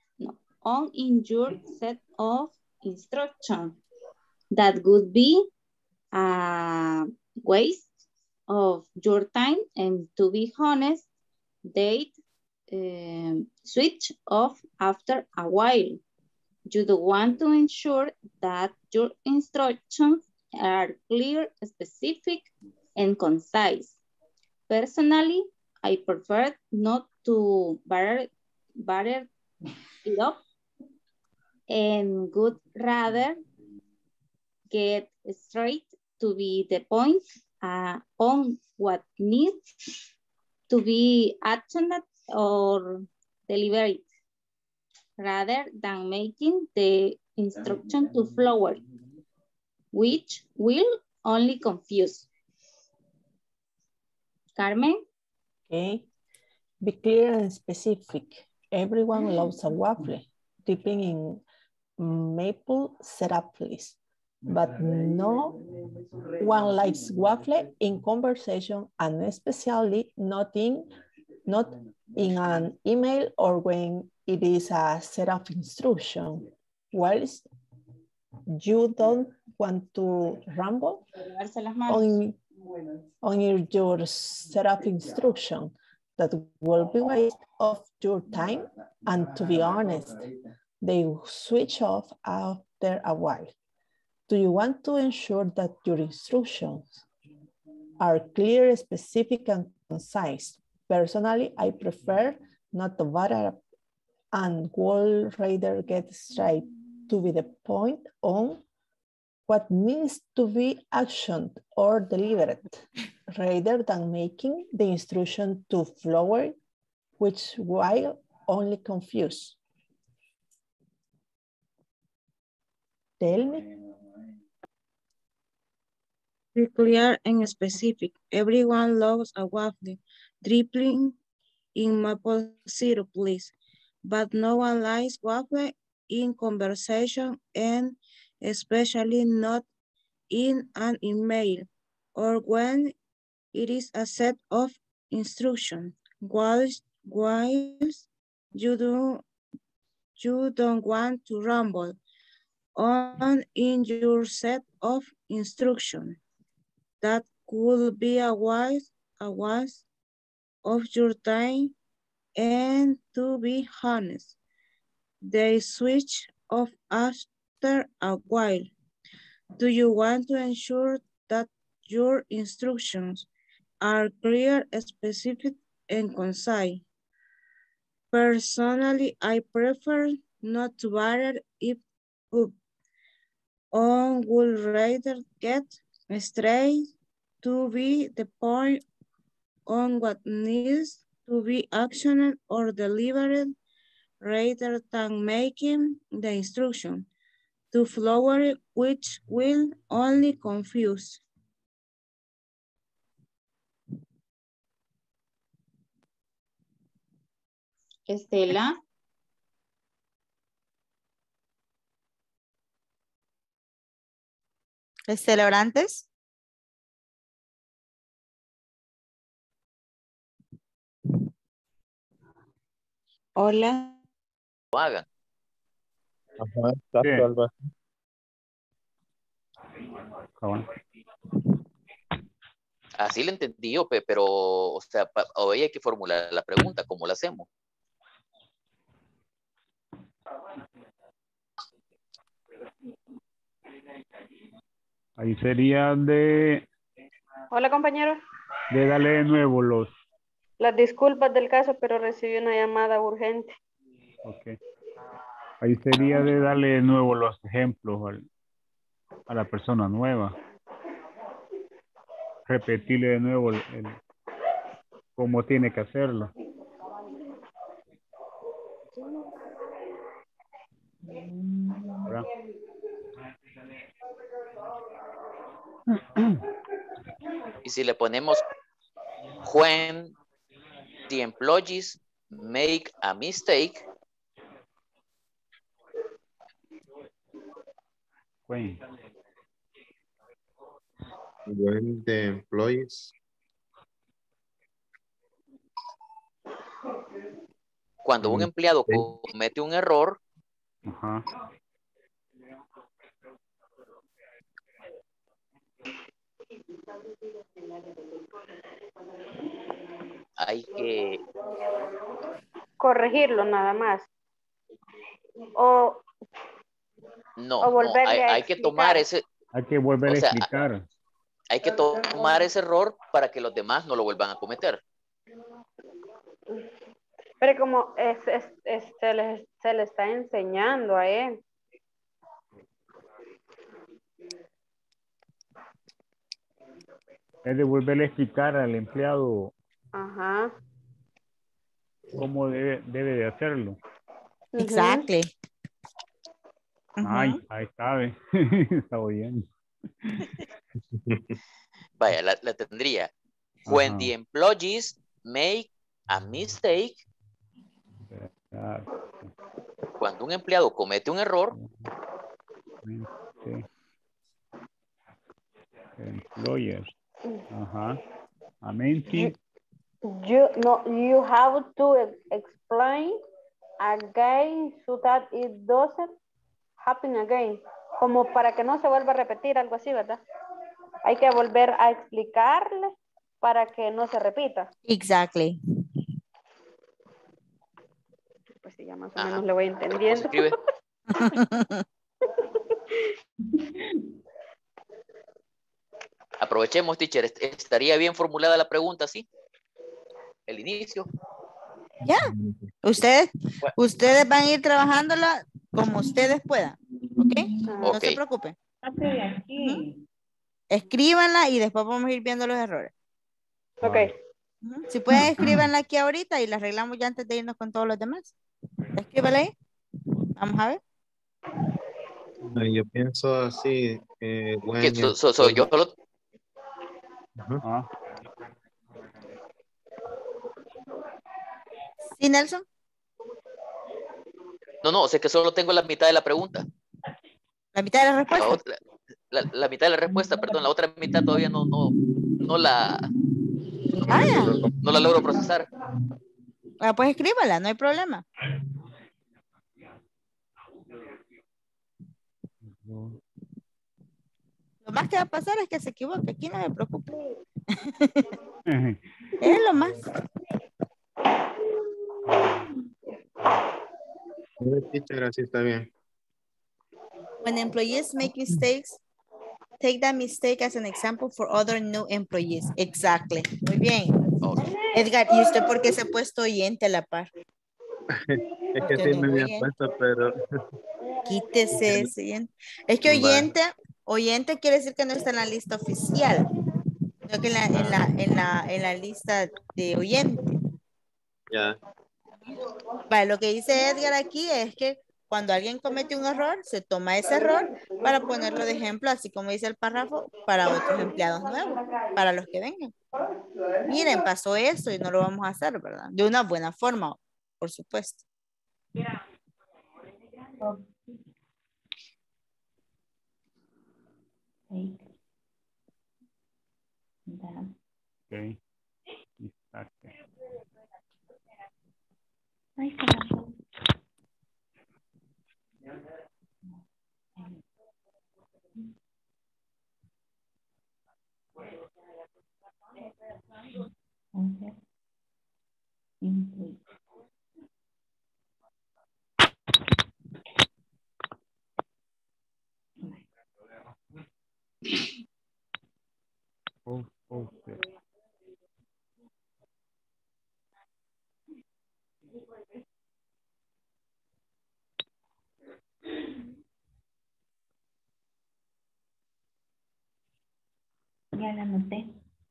set of instructions? That would be a waste of your time, and to be honest, they'd switch off after a while. You do want to ensure that your instructions are clear, specific, and concise. Personally, I prefer not to butter it up and would rather get straight to be the point on what needs to be actioned or delivered, rather than making the instruction too flowery, which will only confuse. Carmen? Okay. Be clear and specific. Everyone loves a waffle. Dipping in maple syrup, please. But no one likes waffle in conversation, and especially not in an email or when it is a set of instruction. Whilst you don't want to ramble on your set of instruction, that will be a waste of your time, and to be honest, they switch off after a while. Do you want to ensure that your instructions are clear, specific, and concise? Personally, I prefer not to butter up and would rather get straight to the point on what needs to be actioned or delivered, rather than making the instruction too flowery, which will only confuse. Tell me. Be clear and specific. Everyone loves a waffle. Dripping in maple syrup, please. But no one likes waffle in conversation, and especially not in an email or when it is a set of instructions. Whilst you don't want to ramble on in your set of instructions. That could be a waste of your time, and to be honest, they switch off after a while. Do you want to ensure that your instructions are clear, specific, and concise? Personally, I prefer not to butter it up. On would rather get straight to be the point on what needs to be actioned or delivered, rather than making the instruction too flowery, which will only confuse. Estela. Estela Orantes. Hola. Lo hagan. Ajá, exacto, algo así. Bueno. Así lo entendí yo, pero, o sea, hoy hay que formular la pregunta, ¿cómo la hacemos? Ahí sería de Hola, compañero. darle de nuevo los... Las disculpas del caso, pero recibí una llamada urgente. Ok. Ahí sería de darle de nuevo los ejemplos a la persona nueva. Repetirle de nuevo cómo tiene que hacerlo. ¿Verdad? Y si le ponemos when the employees make a mistake. When the employees. Cuando un empleado comete un error. Ajá. Hay que corregirlo nada más. O volverle a hay que tomar ese. Hay que volver a explicar. Hay que tomar ese error para que los demás no lo vuelvan a cometer. Pero como se le está enseñando a él. Es de volverle a explicar al empleado. Ajá. Cómo debe de hacerlo. Exactly. Ay, ahí está, está oyendo. Vaya, la tendría. When the employees make a mistake. Cuando un empleado comete un error. Employers. Ajá. Amazing. You have to explain again so that it doesn't happen again. Como para que no se vuelva a repetir, algo así, ¿verdad? Hay que volver a explicarle para que no se repita. Exactly. Pues sí, ya más o menos le voy entendiendo. Aprovechemos, teacher. Estaría bien formulada la pregunta, ¿sí? El inicio. Ya. Ustedes van a ir trabajándola como ustedes puedan. ¿Ok? No se preocupen. Escríbanla y después vamos a ir viendo los errores. Ok. Si pueden, escríbanla aquí ahorita y la arreglamos ya antes de irnos con todos los demás. Escríbanla ahí. Vamos a ver. Yo pienso así. Yo solo... ¿Sí, Nelson? No, o sea que solo tengo la mitad de la pregunta. ¿La mitad de la respuesta? La mitad de la respuesta, perdón. La otra mitad todavía no la logro procesar. Pues escríbala, no hay problema. Lo más que va a pasar es que se equivoque. Aquí no me preocupe. Es lo más. Teacher, así está bien. When employees make mistakes, take that mistake as an example for other new employees. Exactly. Muy bien. Okay. Edgar, ¿y usted por qué se ha puesto oyente a la par? Es que sí me había puesto, pero... Quítese ese. Es que oyente quiere decir que no está en la lista oficial, sino que en la lista de oyente. Ya. Vale, lo que dice Edgar aquí es que cuando alguien comete un error, se toma ese error para ponerlo de ejemplo, así como dice el párrafo, para otros empleados nuevos, para los que vengan. Miren, pasó eso y no lo vamos a hacer, ¿verdad? De una buena forma, por supuesto. Okay. Ya la anoté.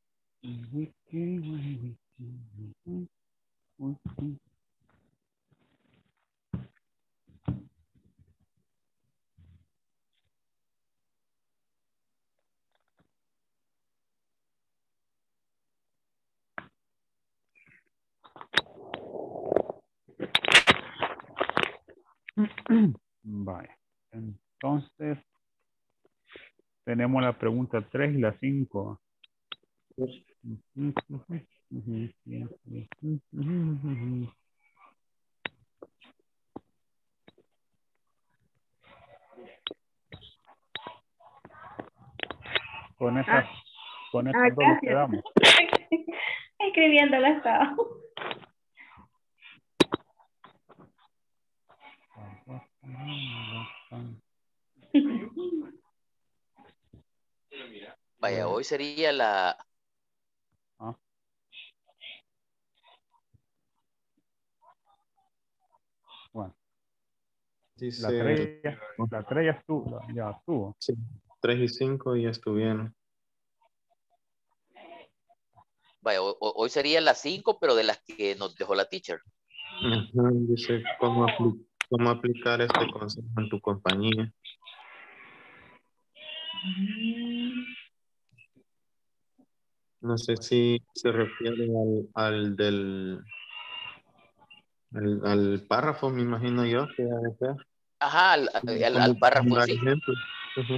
Vale. Entonces, tenemos la pregunta 3 y la 5. Con esas dos nos Gracias. quedamos. Escribiéndola estaba. Vaya, hoy sería la... Bueno. Dice, la 3 ya estuvo. Sí, 3 y 5 ya estuvieron. Vaya, hoy sería la 5, pero de las que nos dejó la teacher. Ajá, dice, ¿cómo aplicar este consejo en tu compañía? No sé si se refiere al párrafo, me imagino yo, que debe ser. Ajá, al párrafo en sí. Ujú.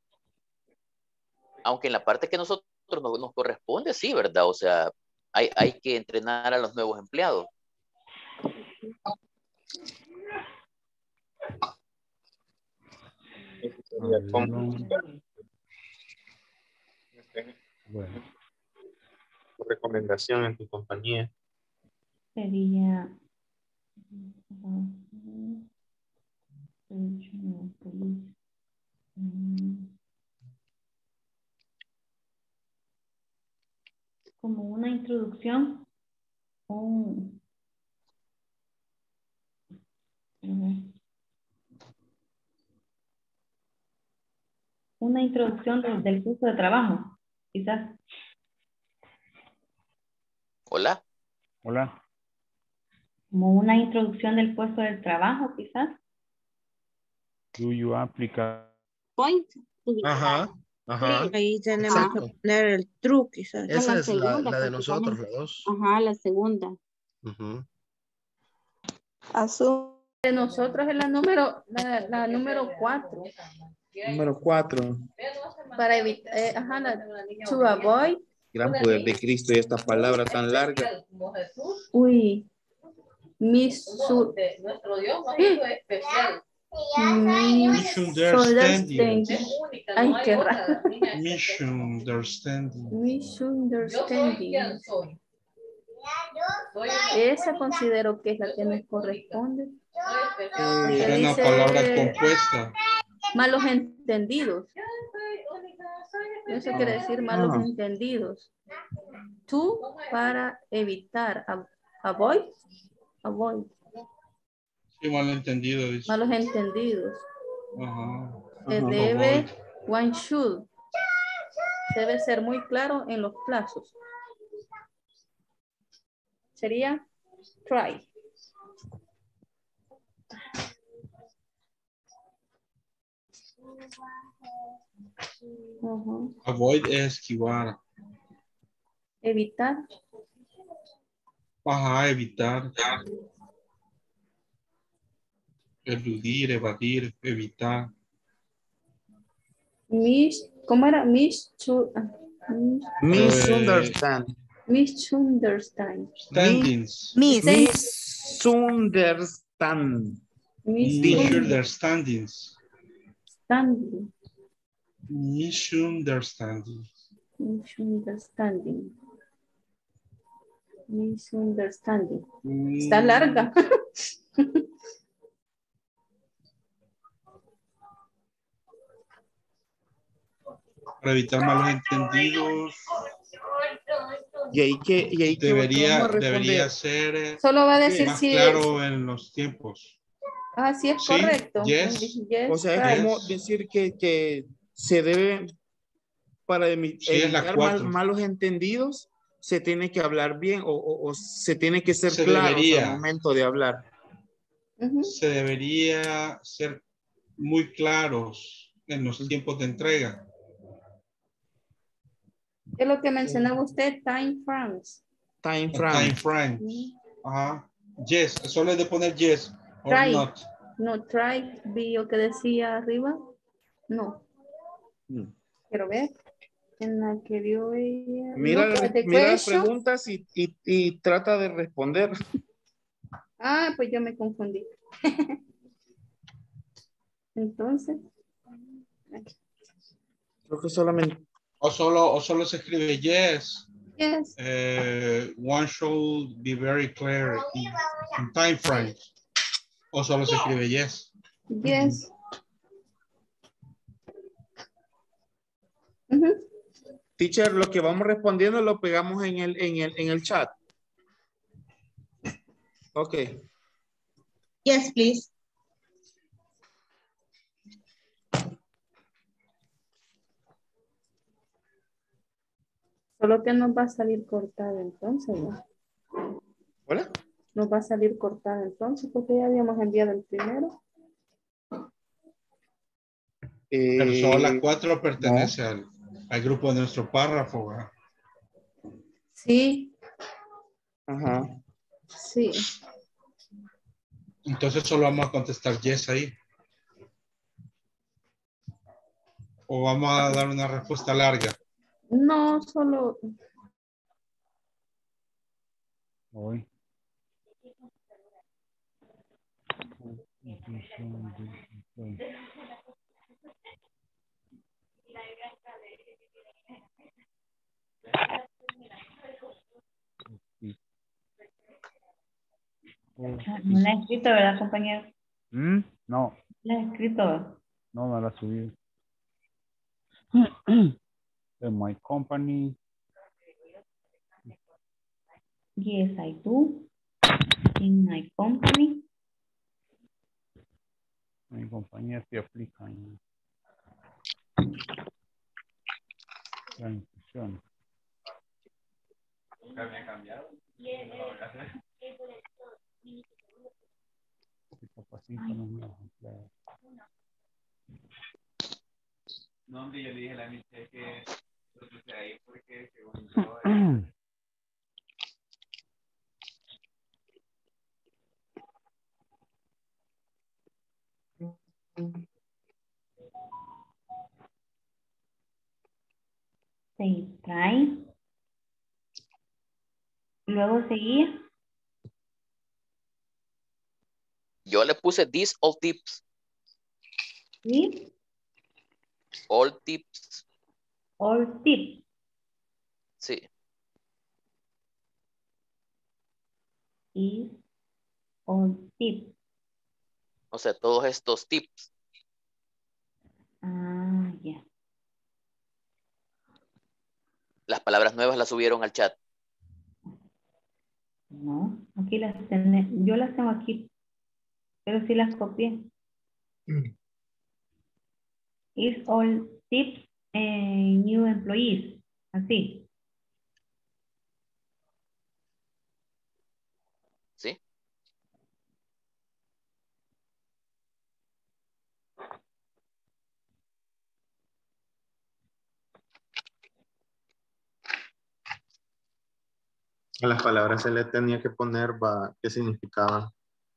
Aunque en la parte que nosotros nos corresponde, sí, ¿verdad? O sea, hay que entrenar a los nuevos empleados. Eso sería Bueno. tu recomendación en tu compañía. Sería como una introducción. Una introducción del puesto de trabajo, quizás. Hola. Hola. Como una introducción del puesto de trabajo, quizás. Do you apply? Point. Ajá. Ajá. Ahí tenemos Exacto. que poner el true, quizás. Esa es la segunda, de nosotros, la prácticamente. 2. Ajá, la segunda. De nosotros es la número 4. Número 4. Para evitar, to avoid. Gran poder de Cristo y esta palabra tan larga. Uy. Nuestro Dios nos hizo especial. Misunderstanding. Ay, qué raro. Misunderstanding. Misunderstanding. Esa considero que es la que nos corresponde. Es una palabra compuesta. Malos entendidos. Eso quiere decir malos entendidos. Tú para evitar. Avoid. Avoid. Sí, malentendido. Dice. Malos entendidos. Ajá. Se debe, one should. Debe ser muy claro en los plazos. Sería try. Avoid es esquivar. Evitar. Ajá, evitar. Eludir, evadir, evitar. ¿Cómo era? Misunderstand. Misunderstand. Standings. Misunderstand. Misunderstandings. Standing. Misunderstanding. Misunderstanding. Misunderstanding. Está larga. Para evitar malos entendidos. Y ahí que debería ser Solo va a decir más si claro en los tiempos. Sí, es correcto. O sea, es como decir que se debe para Sí, es la evitar 4. malos entendidos, se tiene que hablar bien o se tiene que ser Se claros debería. al momento de hablar. Se debería ser muy claros en los tiempos de entrega. Es lo que mencionaba usted, time frames. Time Time frames. Ajá. Yes, solo es de poner yes or Try. not. No, try, vi lo que decía arriba. No. Quiero ver. En la que dio ella. Mira, Look at the mira las question. preguntas y trata de responder. Ah, pues yo me confundí. Entonces. Aquí. Creo que solamente. O solo se escribe yes. Yes. One should be very clear in time frames. O solo se escribe yes. Yes. Teacher, lo que vamos respondiendo lo pegamos en el chat. Ok. Yes, please. Solo que nos va a salir cortada entonces, ¿no? ¿Hola? Nos va a salir cortada entonces porque ya habíamos enviado el primero. Pero solo la 4 pertenece al grupo de nuestro párrafo, ¿verdad? Sí. Ajá. Sí. Entonces solo vamos a contestar yes ahí. O vamos a dar una respuesta larga. No, solo. Hoy. No la he escrito, ¿verdad, compañero? No. La he escrito. No la subí. En my company. Yes, I do. In my company. Mi compañía se aplica en la inclusión. No, hombre, yo le dije a la mitad que lo puse ahí porque según yo... Se trae. Luego seguía. Yo le puse these all tips. ¿Sí? All tips. All tips. Sí. Y all tips. O sea, todos estos tips. Ah, ya. Las palabras nuevas las subieron al chat. No, aquí las tengo. Yo las tengo aquí. Pero sí las copié. Is all tips new employees. Así. ¿Sí? A las palabras se le tenía que poner qué significaban.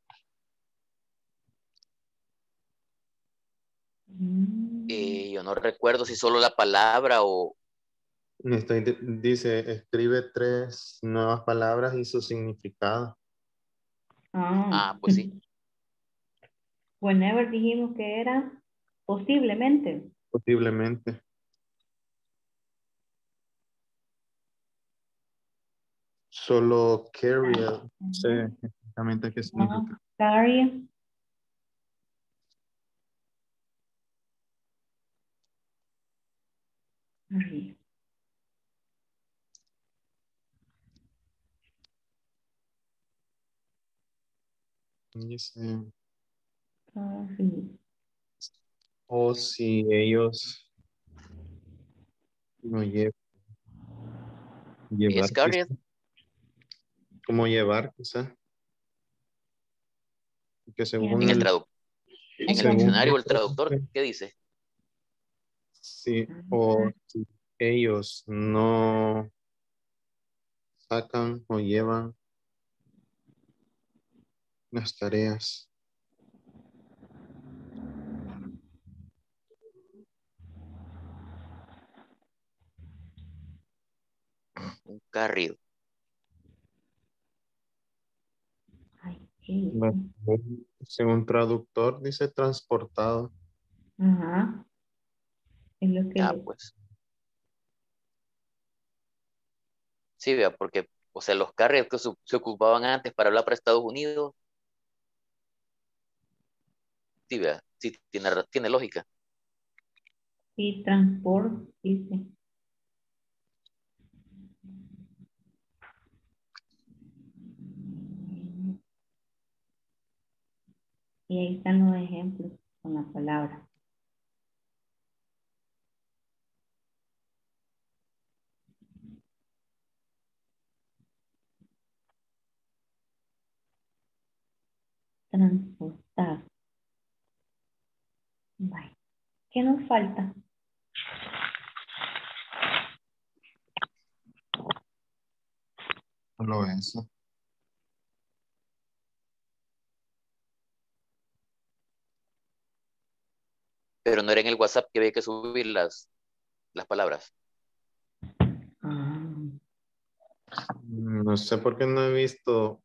Yo no recuerdo si solo la palabra o... Dice, escribe 3 nuevas palabras y su significado. Ah, pues sí. Whenever dijimos que era posiblemente. Posiblemente. Solo carry, no sé exactamente qué significa. Carry. Carry. Dice, Carry. o si ellos No lleva. ¿Es Llevar. carried? Quizá. Como llevar, quizá. Que según En el, el... en el según diccionario el traductor, ¿qué dice? Sí, o si ellos no sacan o llevan las tareas. Un carried. Según traductor dice transportado. Ajá. Es lo que Pues. Sí, vea, porque, o sea, los carriers que se ocupaban antes para hablar para Estados Unidos. Sí, vea, sí, tiene lógica. y transport, dice. Y ahí están los ejemplos con la palabra. Transportar. Vale. ¿Qué nos falta? Solo eso. Pero no era en el WhatsApp que había que subir las palabras. No sé por qué no he visto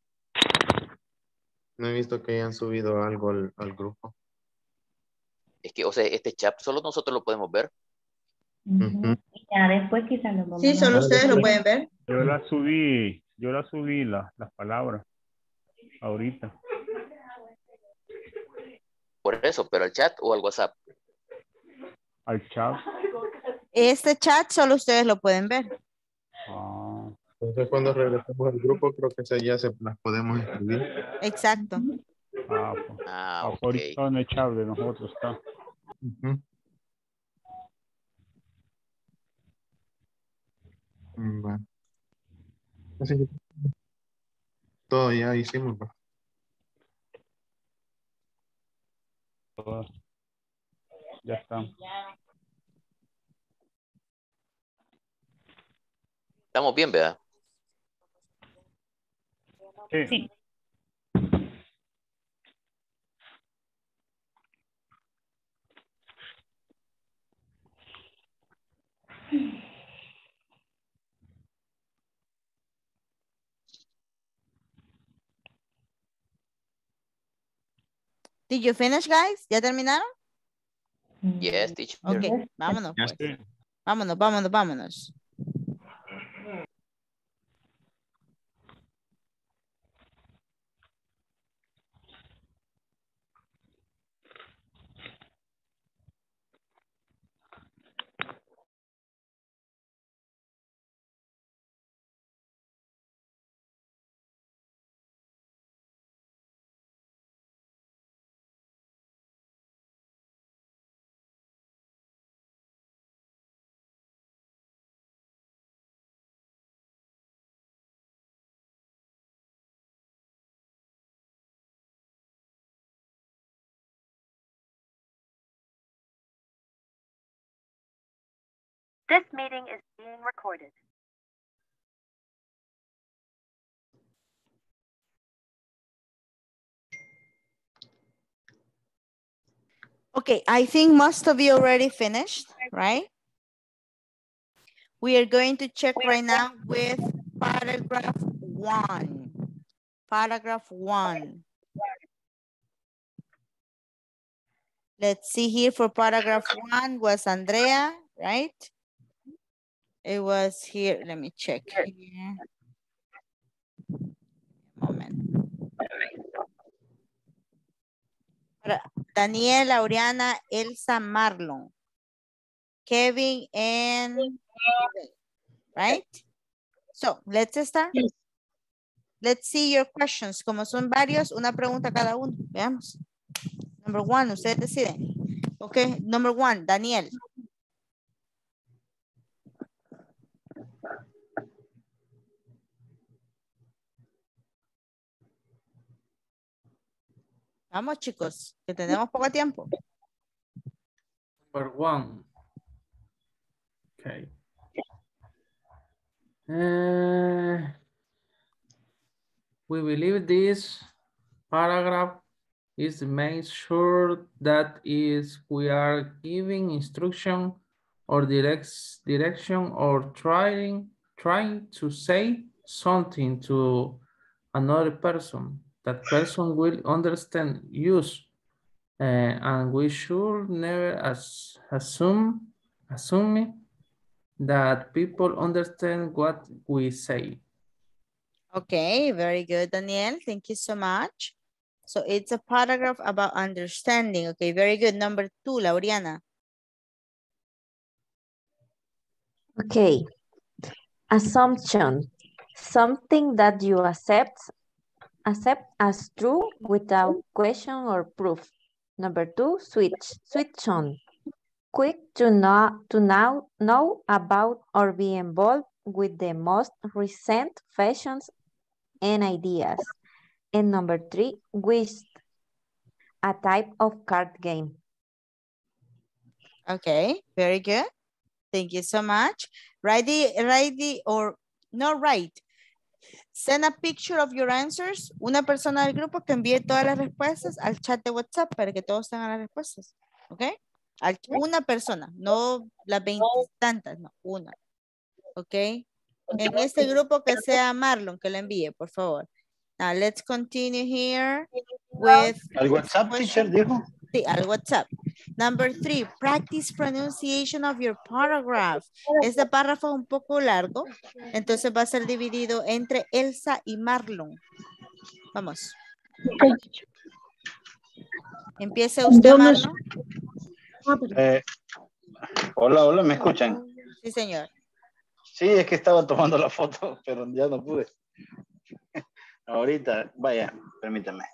que hayan subido algo al grupo. Es que, o sea, este chat solo nosotros lo podemos ver. Y ya después quizás lo vamos Sí, solo ustedes lo pueden ver. Yo la subí las palabras ahorita. Por eso, pero al chat o al WhatsApp. Al chat. Este chat solo ustedes lo pueden ver. Entonces cuando regresemos al grupo creo que ya se las podemos escribir. Exacto. Pues. Ok. Ahorita en el chat de nosotros está. Bueno. Así que todo ya hicimos. Ya está. Estamos bien, ¿verdad? Sí. Did you finish, guys? ¿Ya terminaron? Yes, teacher. Ok, vámonos pues. Vámonos. This meeting is being recorded. Okay, I think most of you already finished, right? We are going to check right now with paragraph 1. Paragraph 1. Let's see here for paragraph 1 was Andrea, right? It was here. Let me check here. Moment. Daniel, Aureana, Elsa, Marlon, Kevin, and right? So, let's start. Let's see your questions. Como son varios, una pregunta cada uno. Veamos. Number 1, ustedes deciden. Okay, number 1, Daniel. Vamos, chicos, que tenemos poco tiempo. Number 1. Okay. We believe this paragraph is to make sure that we are giving instruction or direction or trying to say something to another person. That person will understand use, and we should never assume that people understand what we say. Okay, very good, Daniel. Thank you so much. So it's a paragraph about understanding. Okay, very good. Number 2, Lauriana. Okay. Assumption. Something that you accept as true without question or proof. Number 2, switch on. Quick to know about or be involved with the most recent fashions and ideas. And number 3, whist, a type of card game. Okay, very good. Thank you so much. Send a picture of your answers. Una persona del grupo que envíe todas las respuestas al chat de WhatsApp para que todos tengan las respuestas. ¿Ok? Una persona, no las 20 tantas, no, una. ¿Ok? En este grupo que sea Marlon que lo envíe, por favor. Now, let's continue here with... ¿Al WhatsApp, teacher, dijo? Sí, al WhatsApp. Number 3, practice pronunciation of your paragraph. Este párrafo es un poco largo, entonces va a ser dividido entre Elsa y Marlon. Vamos. Empiece usted, Marlon. Hola, ¿me escuchan? Sí, señor. Sí, es que estaba tomando la foto, pero ya no pude. Ahorita, vaya, permítame.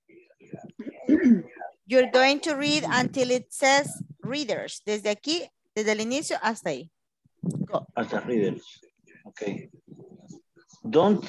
You're going to read until it says readers. Desde aquí, desde el inicio hasta ahí. Go. Hasta readers. Okay. Don't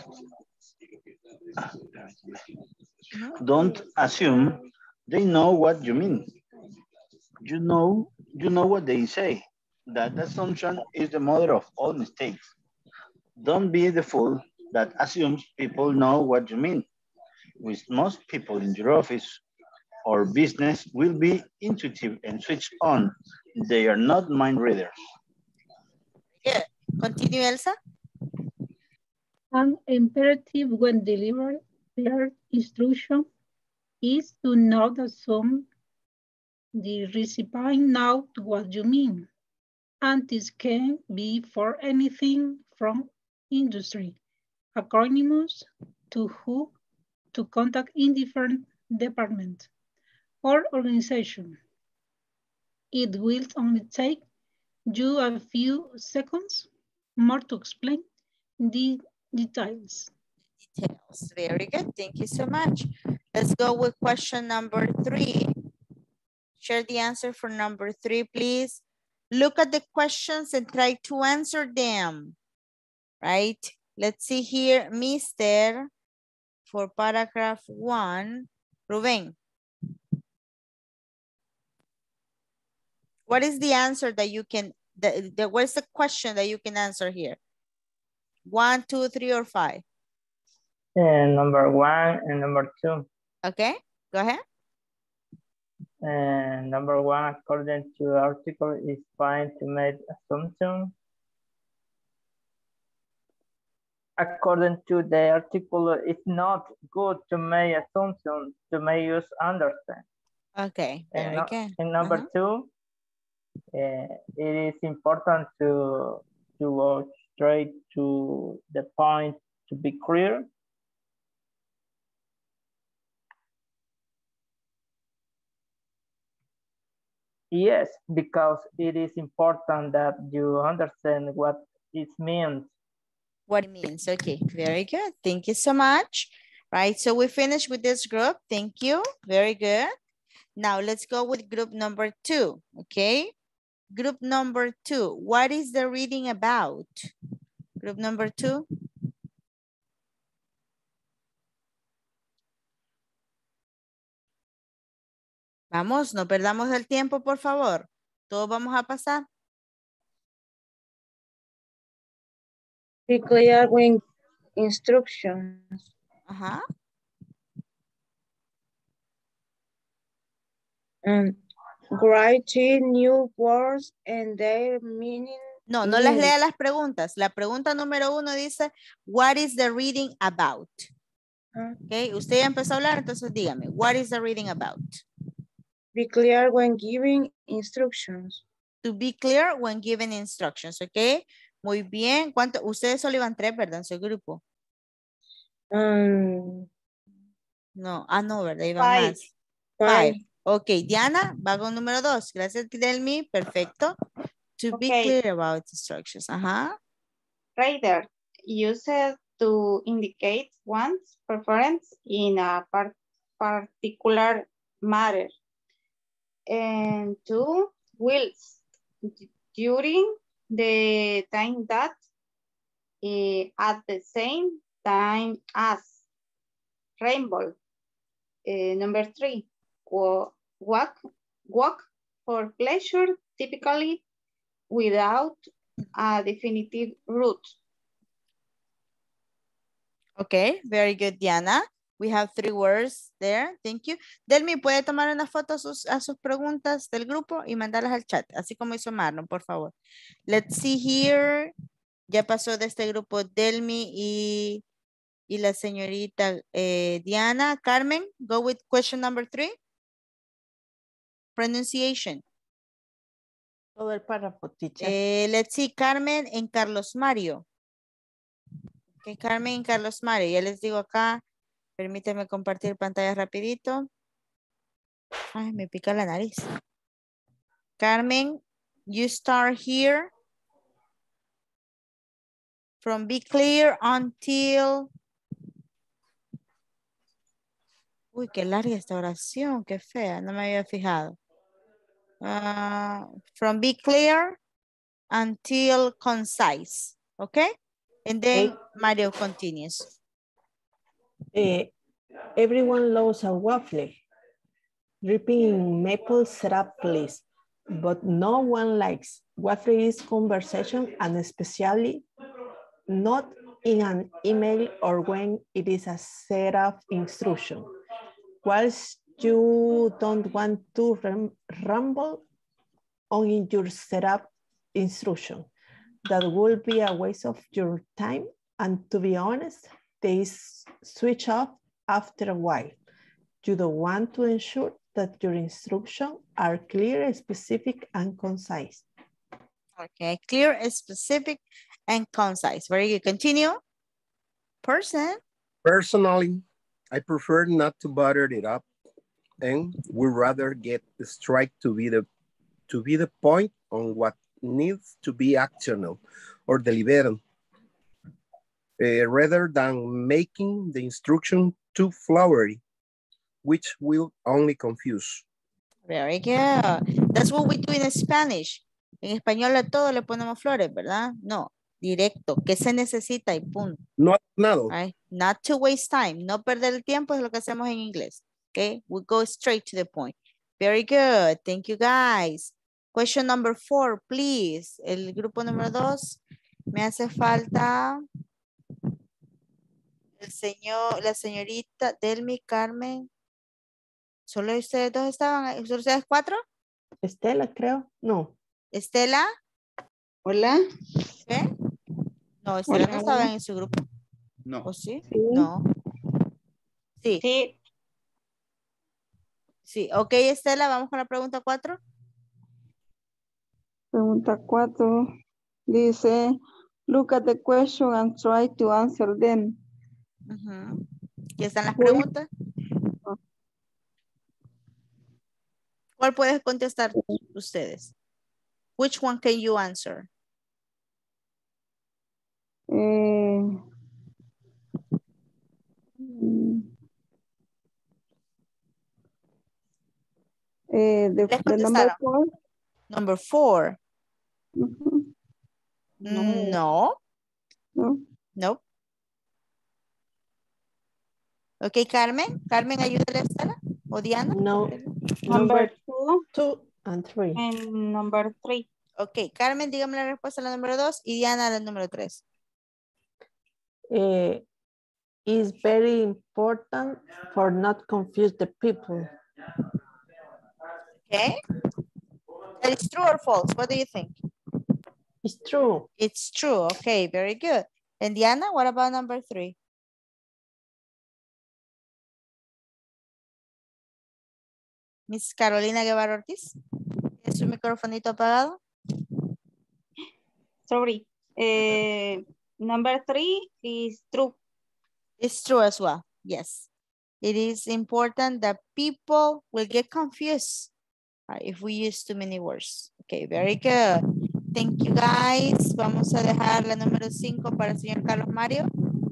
assume they know what you mean. You know what they say. That assumption is the mother of all mistakes. Don't be the fool that assumes people know what you mean. With most people in your office or business will be intuitive and switch on. They are not mind readers. Good. Continue, Elsa. An imperative when delivered their instruction is to not assume the recipient knows what you mean. And this can be for anything from industry, acronyms to who to contact in different departments or organization. It will only take you a few seconds more to explain the details. Very good. Thank you so much. Let's go with question number 3. Share the answer for number 3, please. Look at the questions and try to answer them. Right? Let's see here, Mr. For paragraph 1, Ruben. What is the answer that you can, what's the question that you can answer here? 1, 2, 3, or 5? Number 1 and number 2. Okay, go ahead. Number 1, according to the article, is fine to make assumptions. According to the article, it's not good to make assumptions to make us understand. Okay, very good. And number 2, it is important to go straight to the point to be clear. Yes, because it is important that you understand what it means. What it means. Okay, very good. Thank you so much. Right, so we finished with this group. Thank you. Very good. Now let's go with group number 2. Okay. Group number 2. What is the reading about? Group number 2. Vamos, no perdamos el tiempo, por favor. Todos vamos a pasar. Be clear when instructions. Ajá. Write new words and their meaning. No, no les lea las preguntas. La pregunta número 1 dice, what is the reading about? Okay, usted ya empezó a hablar, entonces dígame, what is the reading about? Be clear when giving instructions. To be clear when giving instructions, ok. Muy bien. ¿Cuánto? Ustedes solo iban 3, ¿verdad? En su grupo. No. No, ¿verdad? Iban 5. más. 5. Ok, Diana, va con número 2. Gracias, Delmi. Perfecto. To be clear about instructions. Ajá. Rather, use it to indicate one's preference in a particular matter. And 2, whilst during the time that at the same time as. Rainbow. Number 3, walk for pleasure, typically without a definitive route. Okay, very good, Diana. We have 3 words there. Thank you. Delmi, ¿puede tomar una foto a sus preguntas del grupo y mandarlas al chat? Así como hizo Marlon, por favor. Let's see here. Ya pasó de este grupo Delmi y la señorita Diana. Carmen, go with question number 3. Pronunciation. Todo el párrafo, teacher. Let's see, Carmen en Carlos Mario. Okay, Carmen en Carlos Mario. Ya les digo acá. Permíteme compartir pantalla rapidito. Ay, me pica la nariz. Carmen, you start here. From be clear until... Uy, qué larga esta oración, qué fea, no me había fijado. From be clear until concise, okay? And then Mario continues. Everyone loves a waffle. Dripping maple syrup, please. But no one likes waffle is conversation, and especially not in an email or when it is a set of instruction. Whilst you don't want to ramble on in your setup instruction, that will be a waste of your time. And to be honest, they switch off after a while. You don't want to ensure that your instructions are clear, specific, and concise. Okay, clear, specific, and concise. Very good. Continue. Person. Personally, I prefer not to butter it up and would rather get straight to be the point on what needs to be actioned or delivered, rather than making the instruction too flowery, which will only confuse. Very good. That's what we do in Spanish. En español a todo le ponemos flores, ¿verdad? No, directo. ¿Qué se necesita? Y punto. No, nada. Right? Not to waste time. No perder el tiempo es lo que hacemos en inglés. Okay, we go straight to the point. Very good. Thank you, guys. Question number 4, please. El grupo número 2. Me hace falta la señorita Delmi, Carmen. ¿Solo ustedes 2 estaban ahí? ¿Solo ustedes 4? Estela, creo. No. ¿Estela? Hola. ¿Qué? No, Estela Hola, no estaba hola. en su grupo. No. ¿O sí? Sí. No. Sí. Sí. Sí. Ok, Estela, vamos con la pregunta 4. Pregunta 4 dice, look at the question and try to answer them. ¿Qué están las preguntas? ¿Cuál puedes contestar ustedes? Which one can you answer? The number 4. Number 4. No. No. No. Ok, Carmen. Carmen, ayúdale a Estela. ¿O Diana? No, Number two and three. And number 3. Ok, Carmen, dígame la respuesta a la número 2 y Diana a la número 3. Is very important for not confuse the people. Okay. That is true or false? What do you think? It's true. It's true. Okay, very good. And Diana, what about number 3? Miss Carolina Guevara Ortiz. ¿Es su microfonito apagado? Sorry. Number 3 is true. It's true as well. Yes. It is important that people will get confused if we use too many words. Okay, very good. Thank you, guys. Vamos a dejar la número 5 para el señor Carlos Mario.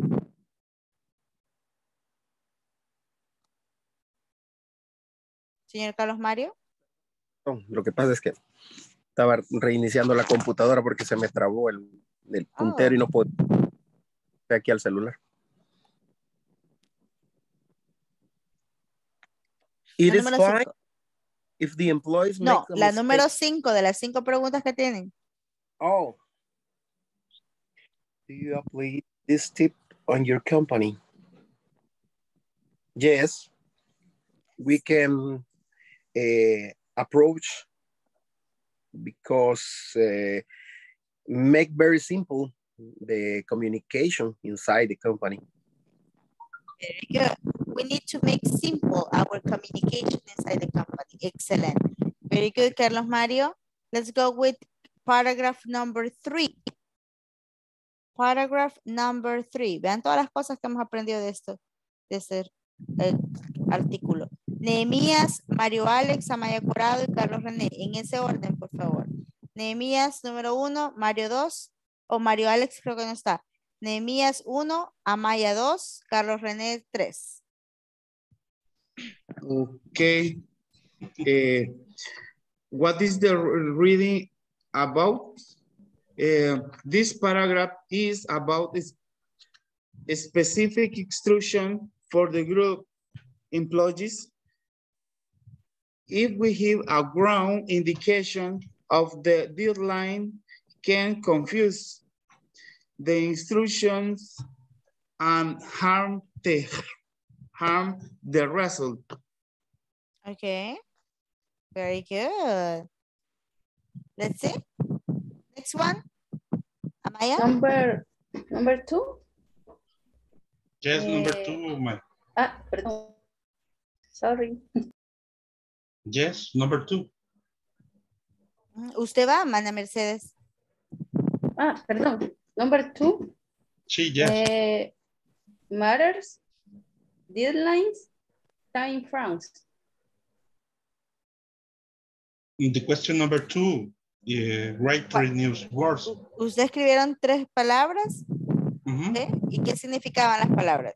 Señor Carlos Mario. No, lo que pasa es que estaba reiniciando la computadora porque se me trabó el puntero y no puedo aquí al celular. It is fine if the employees no, make a la mistake. número 5 de las 5 preguntas que tienen. Oh. Do you apply this tip on your company? Yes. We can approach because make very simple the communication inside the company. Very good. We need to make simple our communication inside the company. Excellent. Very good, Carlos Mario. Let's go with paragraph number 3. Paragraph number 3. Vean todas las cosas que hemos aprendido de esto, de este artículo. Nehemías, Mario Alex, Amaya Corado y Carlos René. En ese orden, por favor. Nehemías número 1, Mario 2, o Mario Alex creo que no está. Nehemías 1, Amaya 2, Carlos René 3. Okay. What is the reading about? This paragraph is about a specific instruction for the group employees. If we have a ground indication of the deadline can confuse the instructions and harm the result. Okay, very good. Let's see. Next one. Amaya? Number 2. Yes, number 2, man. Perdón. Sorry. Yes, number 2. Usted va, Mana Mercedes. Perdón. Number 2. Sí, yes. Matters, deadlines, time frames. In the question number 2, write 3 new words. ¿Usted escribieron 3 palabras? ¿Sí? ¿Y qué significaban las palabras?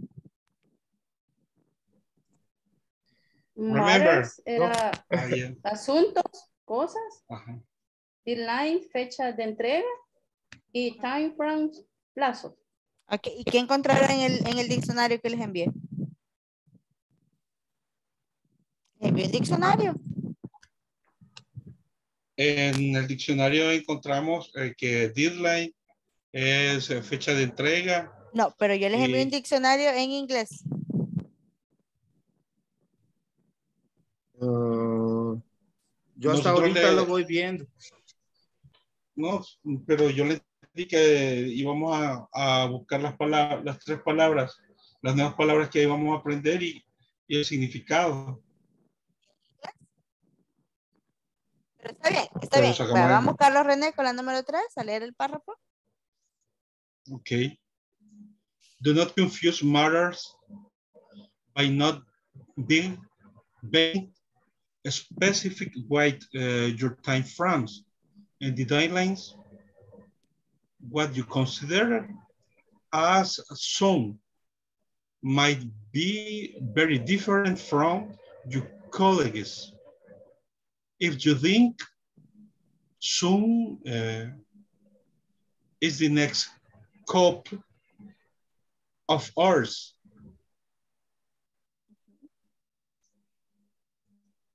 Remember. Matters era asuntos, cosas. Deadline, fecha de entrega. Y time frames, plazo. Okay. ¿Y qué encontraron en el diccionario que les envié? ¿Les envié el diccionario? En el diccionario encontramos que deadline es fecha de entrega. No, pero yo les envié un diccionario en inglés. Yo hasta ahorita lo voy viendo. No, pero yo le dije que íbamos a buscar las 3 palabras, las nuevas palabras que íbamos a aprender y el significado. Pero está bien. Bueno, vamos Carlos René con la número 3 a leer el párrafo. Okay. Do not confuse matters by not being specific with your time frames and the deadlines. What you consider as some might be very different from your colleagues. If you think soon is the next couple of hours,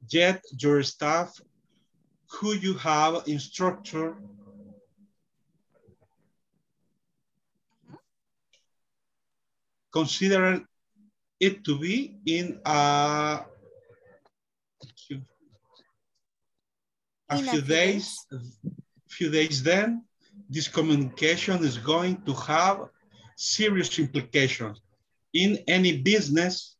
yet your staff who you have instructor consider it to be in a few days, then this communication is going to have serious implications in any business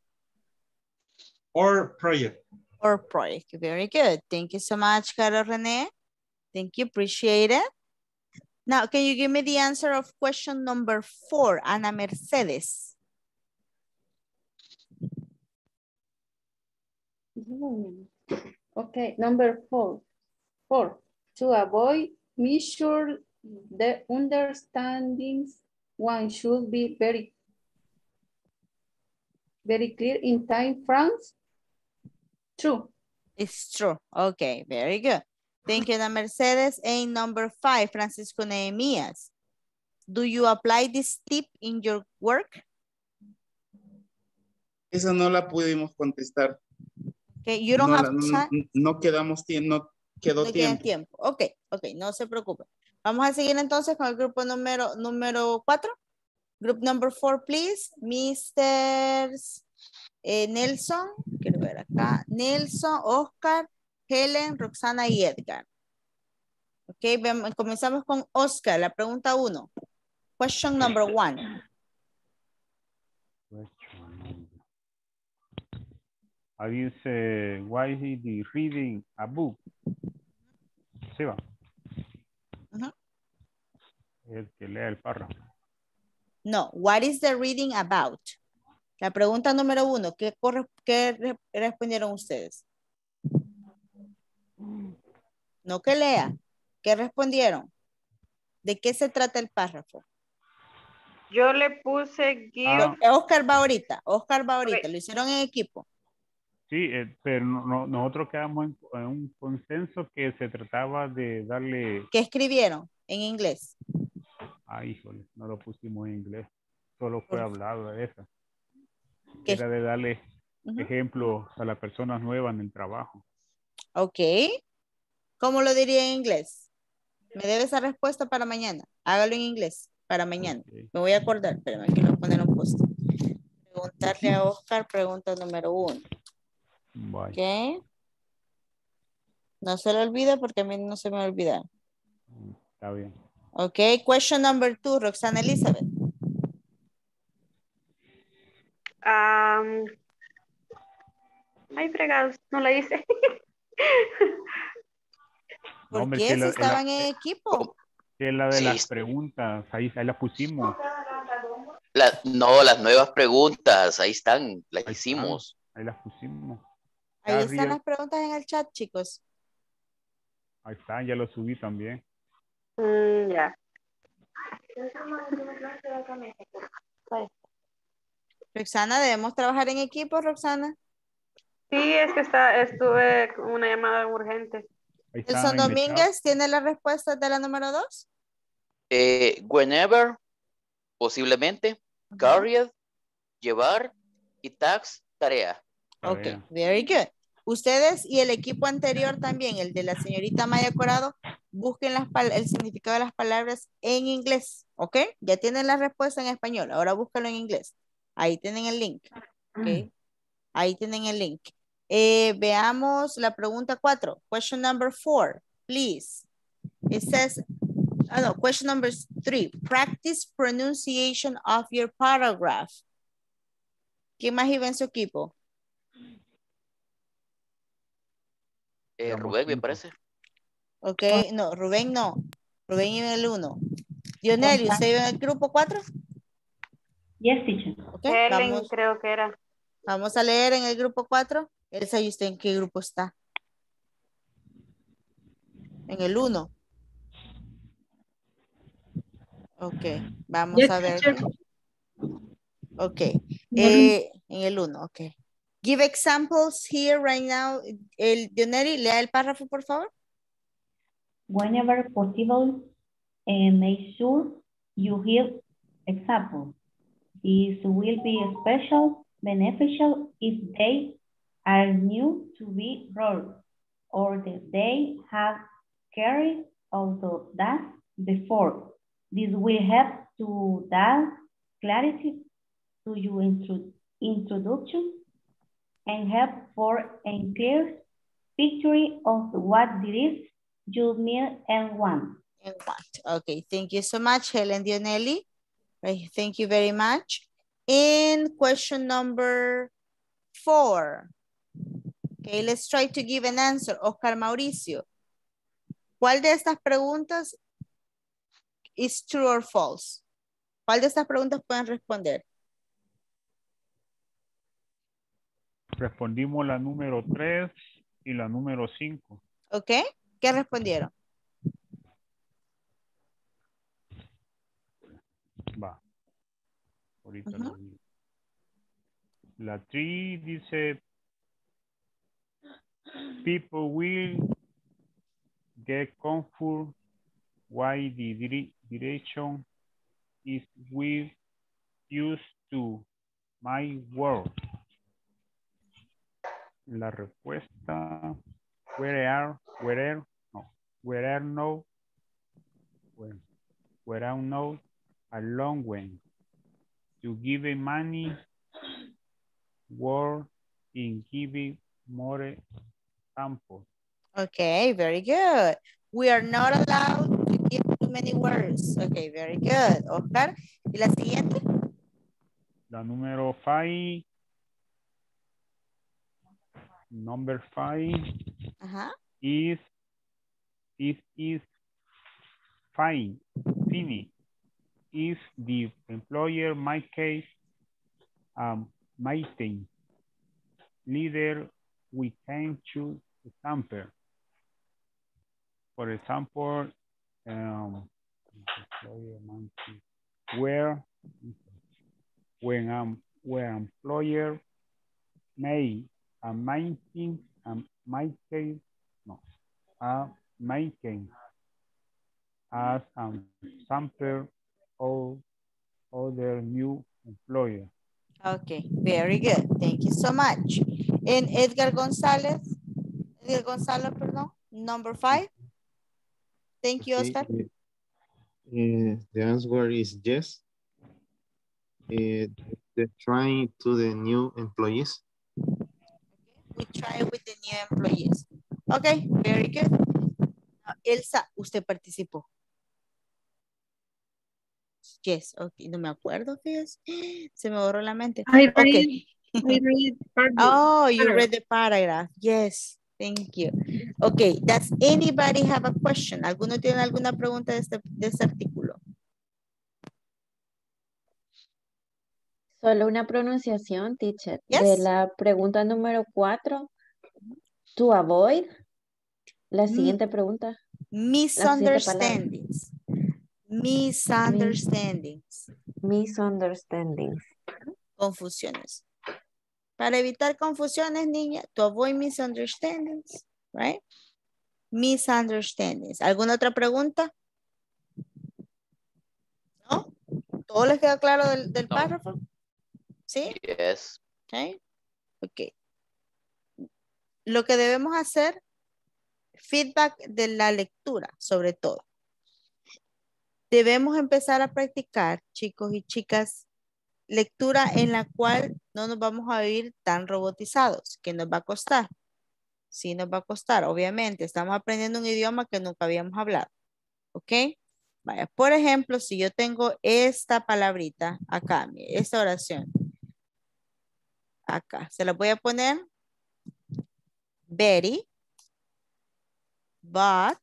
or project. Very good. Thank you so much, Carol Rene. Thank you, appreciate it. Now, can you give me the answer of question number 4, Ana Mercedes? Okay, number 4. To avoid measure the understandings, one should be very clear in time frames. True. It's true. Okay, very good. Thank you, Ana Mercedes. And number 5, Francisco Nehemías. Do you apply this tip in your work? Esa no la pudimos contestar. Okay, you don't have time. No quedamos tiempo, no quedó tiempo. Ok, no se preocupe. Vamos a seguir entonces con el grupo número 4. Group number 4, please. Mr. Nelson, quiero ver acá. Nelson, Oscar, Helen, Roxana y Edgar. Ok, comenzamos con Oscar, la pregunta 1. Question number 1. How do you say, why is he reading a book? ¿Sí va? El que lea el párrafo. No, what is the reading about? La pregunta número 1, ¿qué respondieron ustedes? No que lea. ¿Qué respondieron? ¿De qué se trata el párrafo? Yo le puse give. Oscar va ahorita. Okay. Lo hicieron en equipo. Sí, pero nosotros quedamos en un consenso que se trataba de darle... ¿Qué escribieron en inglés? Híjole, no lo pusimos en inglés. Solo fue hablado de eso. Era de darle ejemplos a las personas nuevas en el trabajo. Ok. ¿Cómo lo diría en inglés? Me debe esa respuesta para mañana. Hágalo en inglés para mañana. Okay. Me voy a acordar. Espérame, que lo voy a poner un post. Preguntarle a Oscar, pregunta número 1. Bye. Ok. No se lo olvide porque a mí no se me va a olvidar. Está bien. Ok. Question number 2, Roxana Elizabeth. Ay, fregados, no la hice. ¿Por qué? Si estaban en equipo. Que la de las preguntas, ahí las pusimos. Las nuevas preguntas, ahí están, las hicimos. Ahí las pusimos. Ahí están las preguntas en el chat, chicos. Ahí están, ya lo subí también. Ya. Roxana, ¿debemos trabajar en equipo, Roxana? Sí, es que estuve con una llamada urgente. Nelson Domínguez, ¿tiene la respuesta de la número 2? Whenever, posiblemente, carried, llevar y task, tarea. Ok, very good. Ustedes y el equipo anterior también, el de la señorita Maya Corado, busquen el significado de las palabras en inglés, ¿ok? Ya tienen la respuesta en español, ahora búscalo en inglés. Ahí tienen el link, ¿ok? Ahí tienen el link. Veamos la pregunta 4. Question number 4, please. It says, question number 3. Practice pronunciation of your paragraph. ¿Quién más iba en su equipo? Rubén, me parece. Ok, no, Rubén no. Rubén iba en el 1. Dionelio, ¿usted iba en el grupo 4? Yes, teacher. Okay, Helen, creo que era. Vamos a leer en el grupo 4. Elsa, ¿y usted en qué grupo está? En el 1. Ok, vamos a ver. Ok, en el 1, ok. Give examples here right now. Dionelli, lea el párrafo, por favor. Whenever possible, make sure you give examples. This will be especially beneficial if they are new to be rolled, or that they have carried out of that before. This will help to add clarity to your introduction and help for a clear picture of what it is you mean and want. Okay, thank you so much, Helen Dionelli. Right, thank you very much. In question number 4. Okay, let's try to give an answer. Oscar Mauricio. ¿Cuál de estas preguntas is true or false? ¿Cuál de estas preguntas pueden responder? Respondimos la número 3 y la número 5. Ok, ¿qué respondieron? Va. Ahorita lo digo. La 3 dice, people will get comfort while the direction is with used to my world. La respuesta, where are no, along when, to give money, word in giving more sample. Okay, very good. We are not allowed to give too many words. Okay, very good. Oscar, ¿y la siguiente? La número 5. Number 5 is fine. If the employer might case maintain leader, we can choose example. For example, where employer may maintain as sample or other new employer. Okay, very good. Thank you so much. And Edgar Gonzalez, perdón, number 5. Thank you, Oscar. The answer is yes. The trying to the new employees. We try with the new employees. Okay, very good. Elsa, usted participó. Yes, okay, no me acuerdo, fíjese. Se me borró la mente. I Okay. read Oh, you read the paragraph. Yes, thank you. Okay, does anybody have a question? ¿Alguno tiene alguna pregunta de este artículo? Solo una pronunciación, teacher. Yes. De la pregunta número 4. To avoid. La siguiente pregunta. Misunderstandings. Misunderstandings. Misunderstandings. Confusiones. Para evitar confusiones, niña, to avoid misunderstandings, right? Misunderstandings. ¿Alguna otra pregunta? ¿No? ¿Todo les queda claro del párrafo? ¿Sí? Yes. Okay. Ok. Lo que debemos hacer, feedback de la lectura, sobre todo. Debemos empezar a practicar, chicos y chicas, lectura en la cual no nos vamos a vivir tan robotizados, que nos va a costar. Sí, nos va a costar, obviamente. Estamos aprendiendo un idioma que nunca habíamos hablado. ¿Ok? Vaya, por ejemplo, si yo tengo esta palabrita acá, esta oración. Acá, se la voy a poner. Betty bought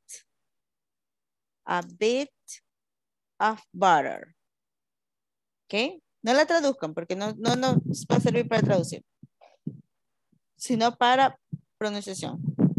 a bit of butter. ¿Ok? No la traduzcan porque no va a servir para traducir, sino para pronunciación.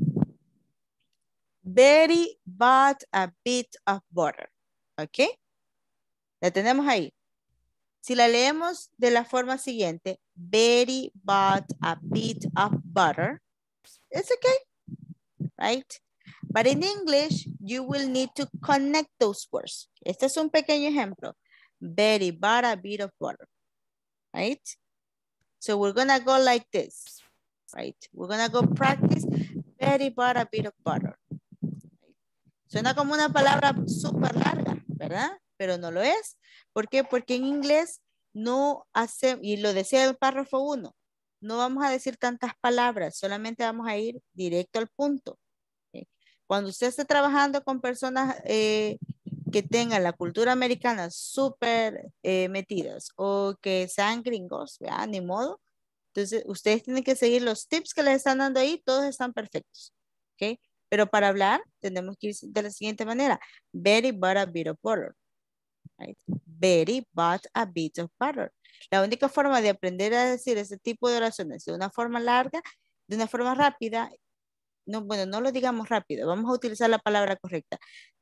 Betty bought a bit of butter. ¿Ok? La tenemos ahí. Si la leemos de la forma siguiente, Betty bought a bit of butter, it's okay, right? But in English, you will need to connect those words. Este es un pequeño ejemplo. Betty bought a bit of butter, right? So we're gonna go like this. right? We're gonna go practice very but a bit of butter. Suena como una palabra súper larga, ¿verdad? Pero no lo es. ¿Por qué? Porque en inglés no hace, y lo decía el párrafo 1, no vamos a decir tantas palabras, solamente vamos a ir directo al punto. ¿Okay? Cuando usted esté trabajando con personas que tengan la cultura americana súper metidas o que sean gringos, ¿verdad? Ni modo. Entonces, ustedes tienen que seguir los tips que les están dando ahí, todos están perfectos. ¿Ok? Pero para hablar, tenemos que ir de la siguiente manera. Very but a bit of butter. Right? Very but a bit of butter. La única forma de aprender a decir ese tipo de oraciones de una forma larga, de una forma rápida, no, bueno, no lo digamos rápido, vamos a utilizar la palabra correcta.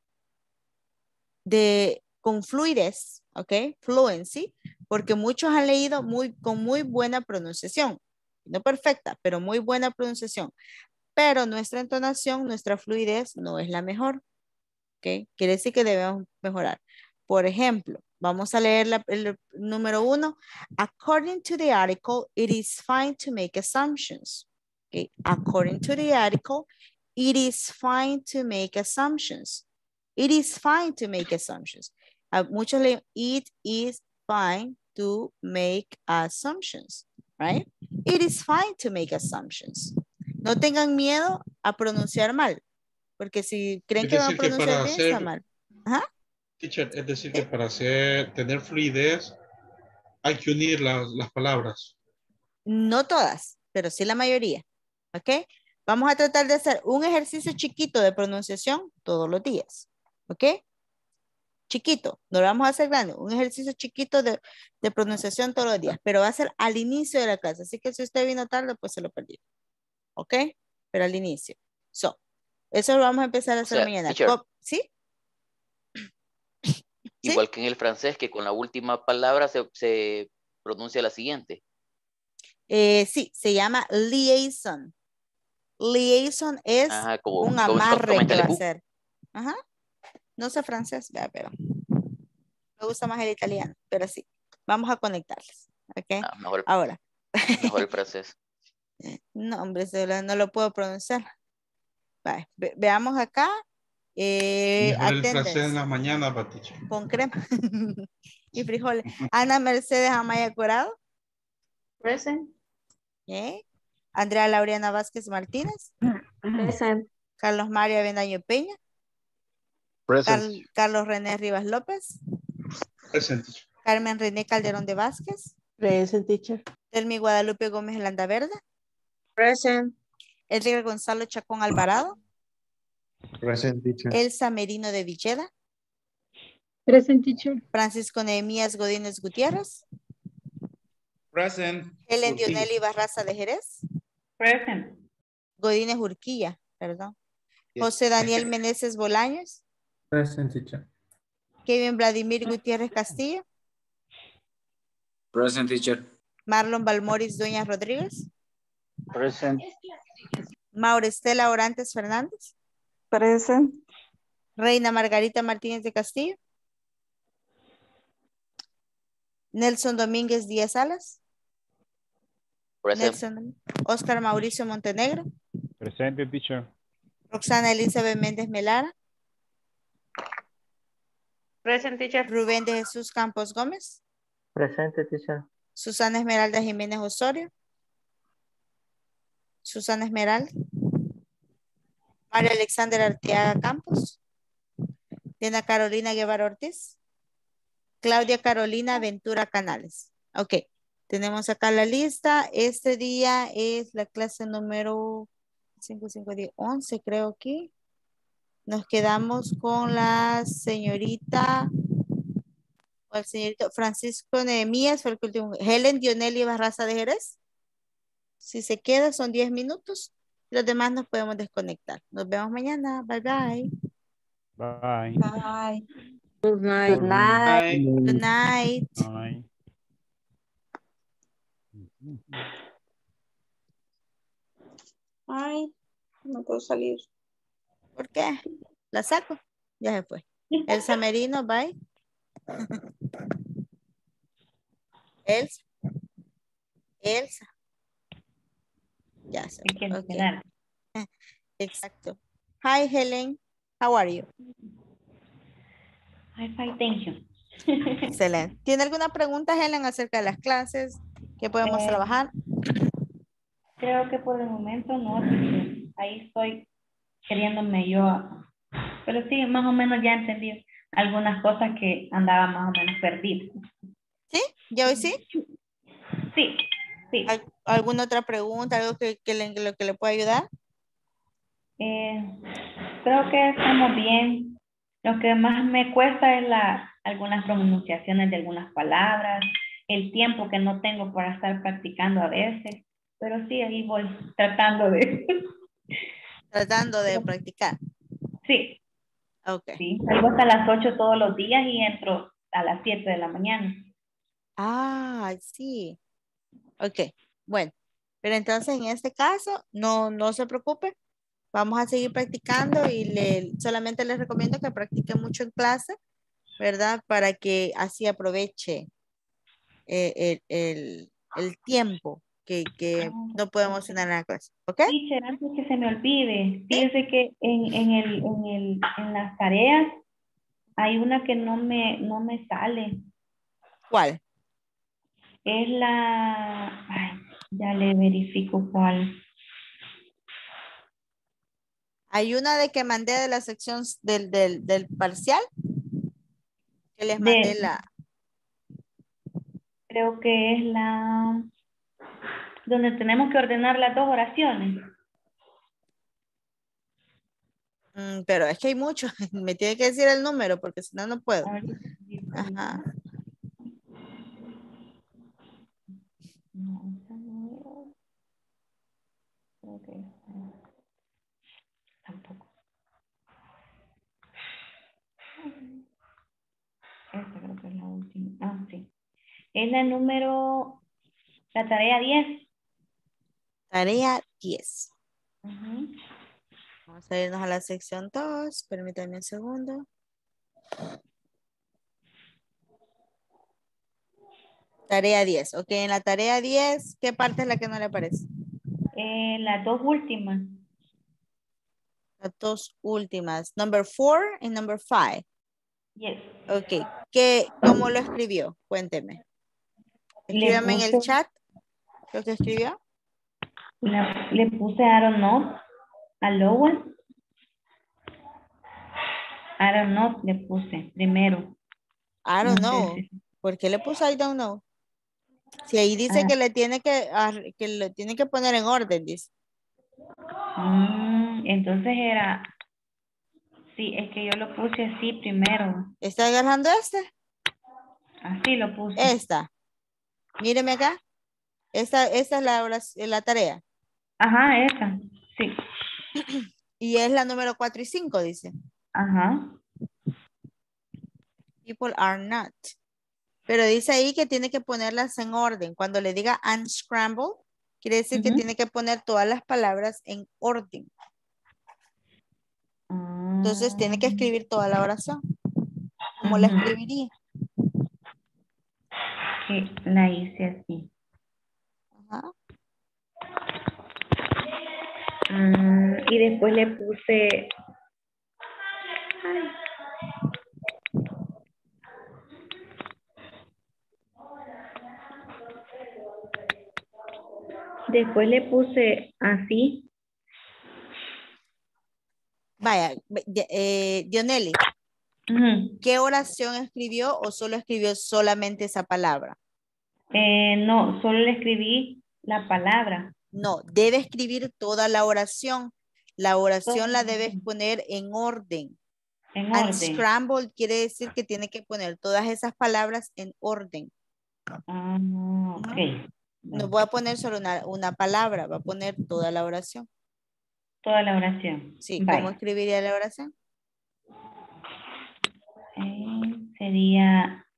Con fluidez, ¿ok? Fluency, porque muchos han leído con muy buena pronunciación. No perfecta, pero muy buena pronunciación. Pero nuestra entonación, nuestra fluidez no es la mejor. ¿Ok? Quiere decir que debemos mejorar. Por ejemplo, vamos a leer el número 1. According to the article, it is fine to make assumptions. ¿Ok? According to the article, it is fine to make assumptions. It is fine to make assumptions. Muchos leen, it is fine to make assumptions. Right? It is fine to make assumptions. No tengan miedo a pronunciar mal, porque si creen que van a pronunciar bien, está mal. Ajá. Teacher, es decir, que para tener fluidez hay que unir las palabras. No todas, pero sí la mayoría. ¿Ok? Vamos a tratar de hacer un ejercicio chiquito de pronunciación todos los días. ¿Ok? Chiquito, no lo vamos a hacer grande. Un ejercicio chiquito de pronunciación todos los días, pero va a ser al inicio de la clase. Así que si usted vino tarde, pues se lo perdió. ¿Ok? Pero al inicio. Eso lo vamos a empezar a hacer mañana. Teacher, ¿sí? Igual que en el francés, que con la última palabra se pronuncia la siguiente. Sí, se llama liaison. Liaison es un amarre que va a hacer. Ajá. No sé francés, pero me gusta más el italiano, pero sí. Vamos a conectarles. ¿Ok? Ahora. Mejor el francés. No, hombre, no lo puedo pronunciar. Vale, veamos acá. Mejor el francés en la mañana, Paticho. Con crema y frijoles. Ana Mercedes Amaya Corado. Present. Andrea Laureana Vázquez Martínez. Present. Carlos Mario Avendaño Peña. Present. Carlos René Rivas López. Present. Carmen René Calderón de Vázquez. Present, teacher. Delmi Guadalupe Gómez Landaverde. Present. Edgar Gonzalo Chacón Alvarado. Present, teacher. Elsa Merino de Villeda. Present, teacher. Francisco Nehemías Godínez Gutiérrez. Present. Helen Dionelli Barraza de Jerez. Present. Godínez Urquilla, perdón. José Daniel Meneses Bolaños. Present, teacher. Kevin Vladimir Gutiérrez Castillo. Present, teacher. Marlon Balmoris Dueñas Rodríguez. Present. Maura Estela Orantes Fernández. Present. Reina Margarita Martínez de Castillo. Nelson Domínguez Díaz Salas. Present. Oscar Mauricio Montenegro. Presente, teacher. Roxana Elizabeth Méndez Melara. Present, teacher. Rubén de Jesús Campos Gómez. Presente, teacher. Susana Esmeralda Jiménez Osorio. Susana Esmeralda. María Alexander Arteaga Campos. Diana Carolina Guevara Ortiz. Claudia Carolina Ventura Canales. Ok, tenemos acá la lista. Este día es la clase número 11, creo aquí. Nos quedamos con la señorita, o el señorito Francisco Nehemías, fue el último. Helen Dionelli Barraza de Jerez. Si se queda, son 10 minutos. Los demás nos podemos desconectar. Nos vemos mañana. Bye, bye. Bye. Bye. Good night. Good night. Good night. Bye. Ay, no puedo salir. ¿Por qué? La saco. Ya se fue. Elsa Merino, bye. Elsa. Elsa. Ya sé. ¿Qué quiero Okay. quedar? Exacto. Hi, Helen. How are you? I'm fine, thank you. Excelente. ¿Tiene alguna pregunta, Helen, acerca de las clases que podemos trabajar? Creo que por el momento no. Porque ahí estoy queriéndome yo. Pero sí, más o menos ya entendí algunas cosas que andaba más o menos perdida. ¿Sí? ¿Ya hoy sí? Sí, sí. ¿Alguna otra pregunta? ¿Algo que le pueda ayudar? Creo que estamos bien. Lo que más me cuesta es algunas pronunciaciones de algunas palabras, el tiempo que no tengo para estar practicando a veces. Pero sí, ahí voy tratando de... Tratando de practicar. Sí. Ok. Sí, salgo hasta las 8 todos los días y entro a las 7 de la mañana. Ah, sí. Ok, bueno. Pero entonces en este caso, no se preocupe. Vamos a seguir practicando y solamente les recomiendo que practique mucho en clase, ¿verdad? Para que así aproveche el tiempo que no podemos tener en la clase. ¿Ok? Teacher, antes que se me olvide, fíjese que en las tareas hay una que no me sale. ¿Cuál? Es ay, ya le verifico cuál. Hay una de que mandé de la sección del parcial. Que les mandé Creo que es donde tenemos que ordenar las dos oraciones. Pero es que hay muchos. Me tiene que decir el número porque si no, no puedo. Ajá. No, esa no era. Okay. Tampoco. Esta creo que es la última. Ah, sí. Es la tarea 10. Tarea 10. Vamos a irnos a la sección 2. Permítanme un segundo. Tarea 10. Ok, en la tarea 10, ¿qué parte es la que no le aparece? Las dos últimas. Las dos últimas. Number 4 y number 5. Yes. Ok, ¿cómo lo escribió? Cuénteme. Escríbame en el chat lo que escribió. Le puse I don't know. Allowance. I don't know le puse primero. I don't know. ¿Por qué le puso I don't know? Si ahí dice que lo tiene que poner en orden, dice. Entonces era... Sí, es que yo lo puse así primero. ¿Está agarrando este? Así lo puse. Esta. Míreme acá. Esta es la tarea. Ajá, esa. Sí. Y es la número 4 y 5, dice. Ajá. People are not. Pero dice ahí que tiene que ponerlas en orden. Cuando le diga unscramble, quiere decir que tiene que poner todas las palabras en orden. Entonces tiene que escribir toda la oración. ¿Cómo la escribiría? Sí, la hice así. Ajá. Y después le puse... Después le puse así. Vaya, Dioneli, ¿qué oración escribió o solo escribió solamente esa palabra? No, solo le escribí la palabra. No, debe escribir toda la oración. La oración la debes poner en orden. En orden. Unscrambled quiere decir que tiene que poner todas esas palabras en orden. Ok. No voy a poner solo una palabra, va a poner toda la oración. Toda la oración. Sí, ¿cómo escribiría la oración? Sería,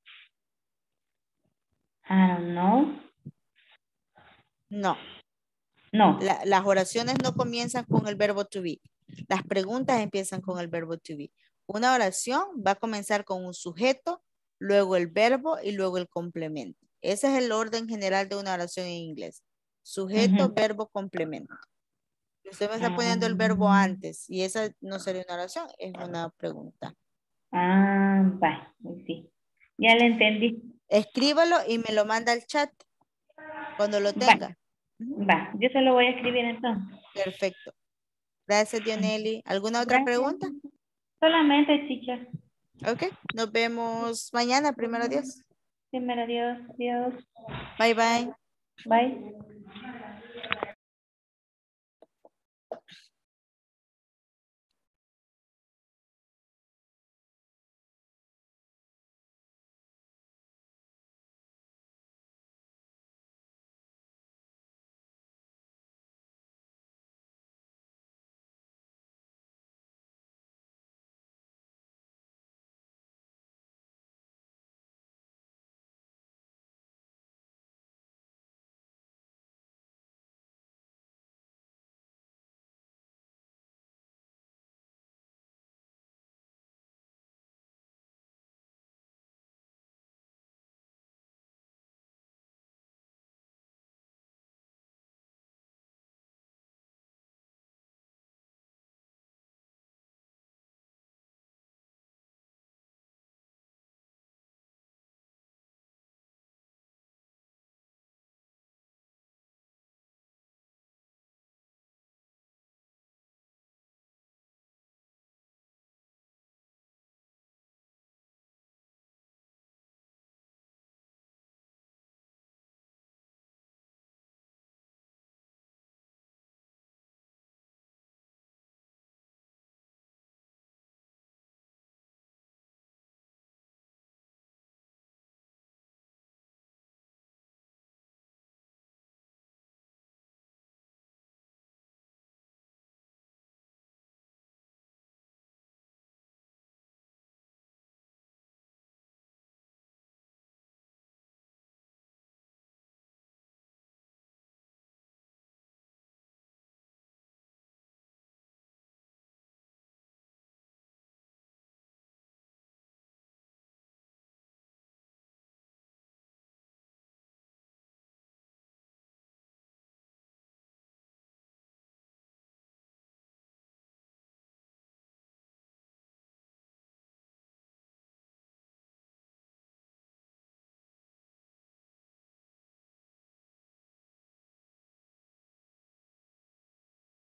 I don't know. No. No. Las oraciones no comienzan con el verbo to be. Las preguntas empiezan con el verbo to be. Una oración va a comenzar con un sujeto, luego el verbo y luego el complemento. Ese es el orden general de una oración en inglés. Sujeto, verbo, complemento. Usted me está poniendo el verbo antes y esa no sería una oración, es una pregunta. Va, sí. Ya le entendí. Escríbalo y me lo manda al chat cuando lo tenga. Va, yo se lo voy a escribir entonces. Perfecto. Gracias, Dioneli. ¿Alguna otra pregunta? Solamente, teacher. Ok, nos vemos mañana, primero Dios. Primero Dios, Dios. Bye, bye. Bye.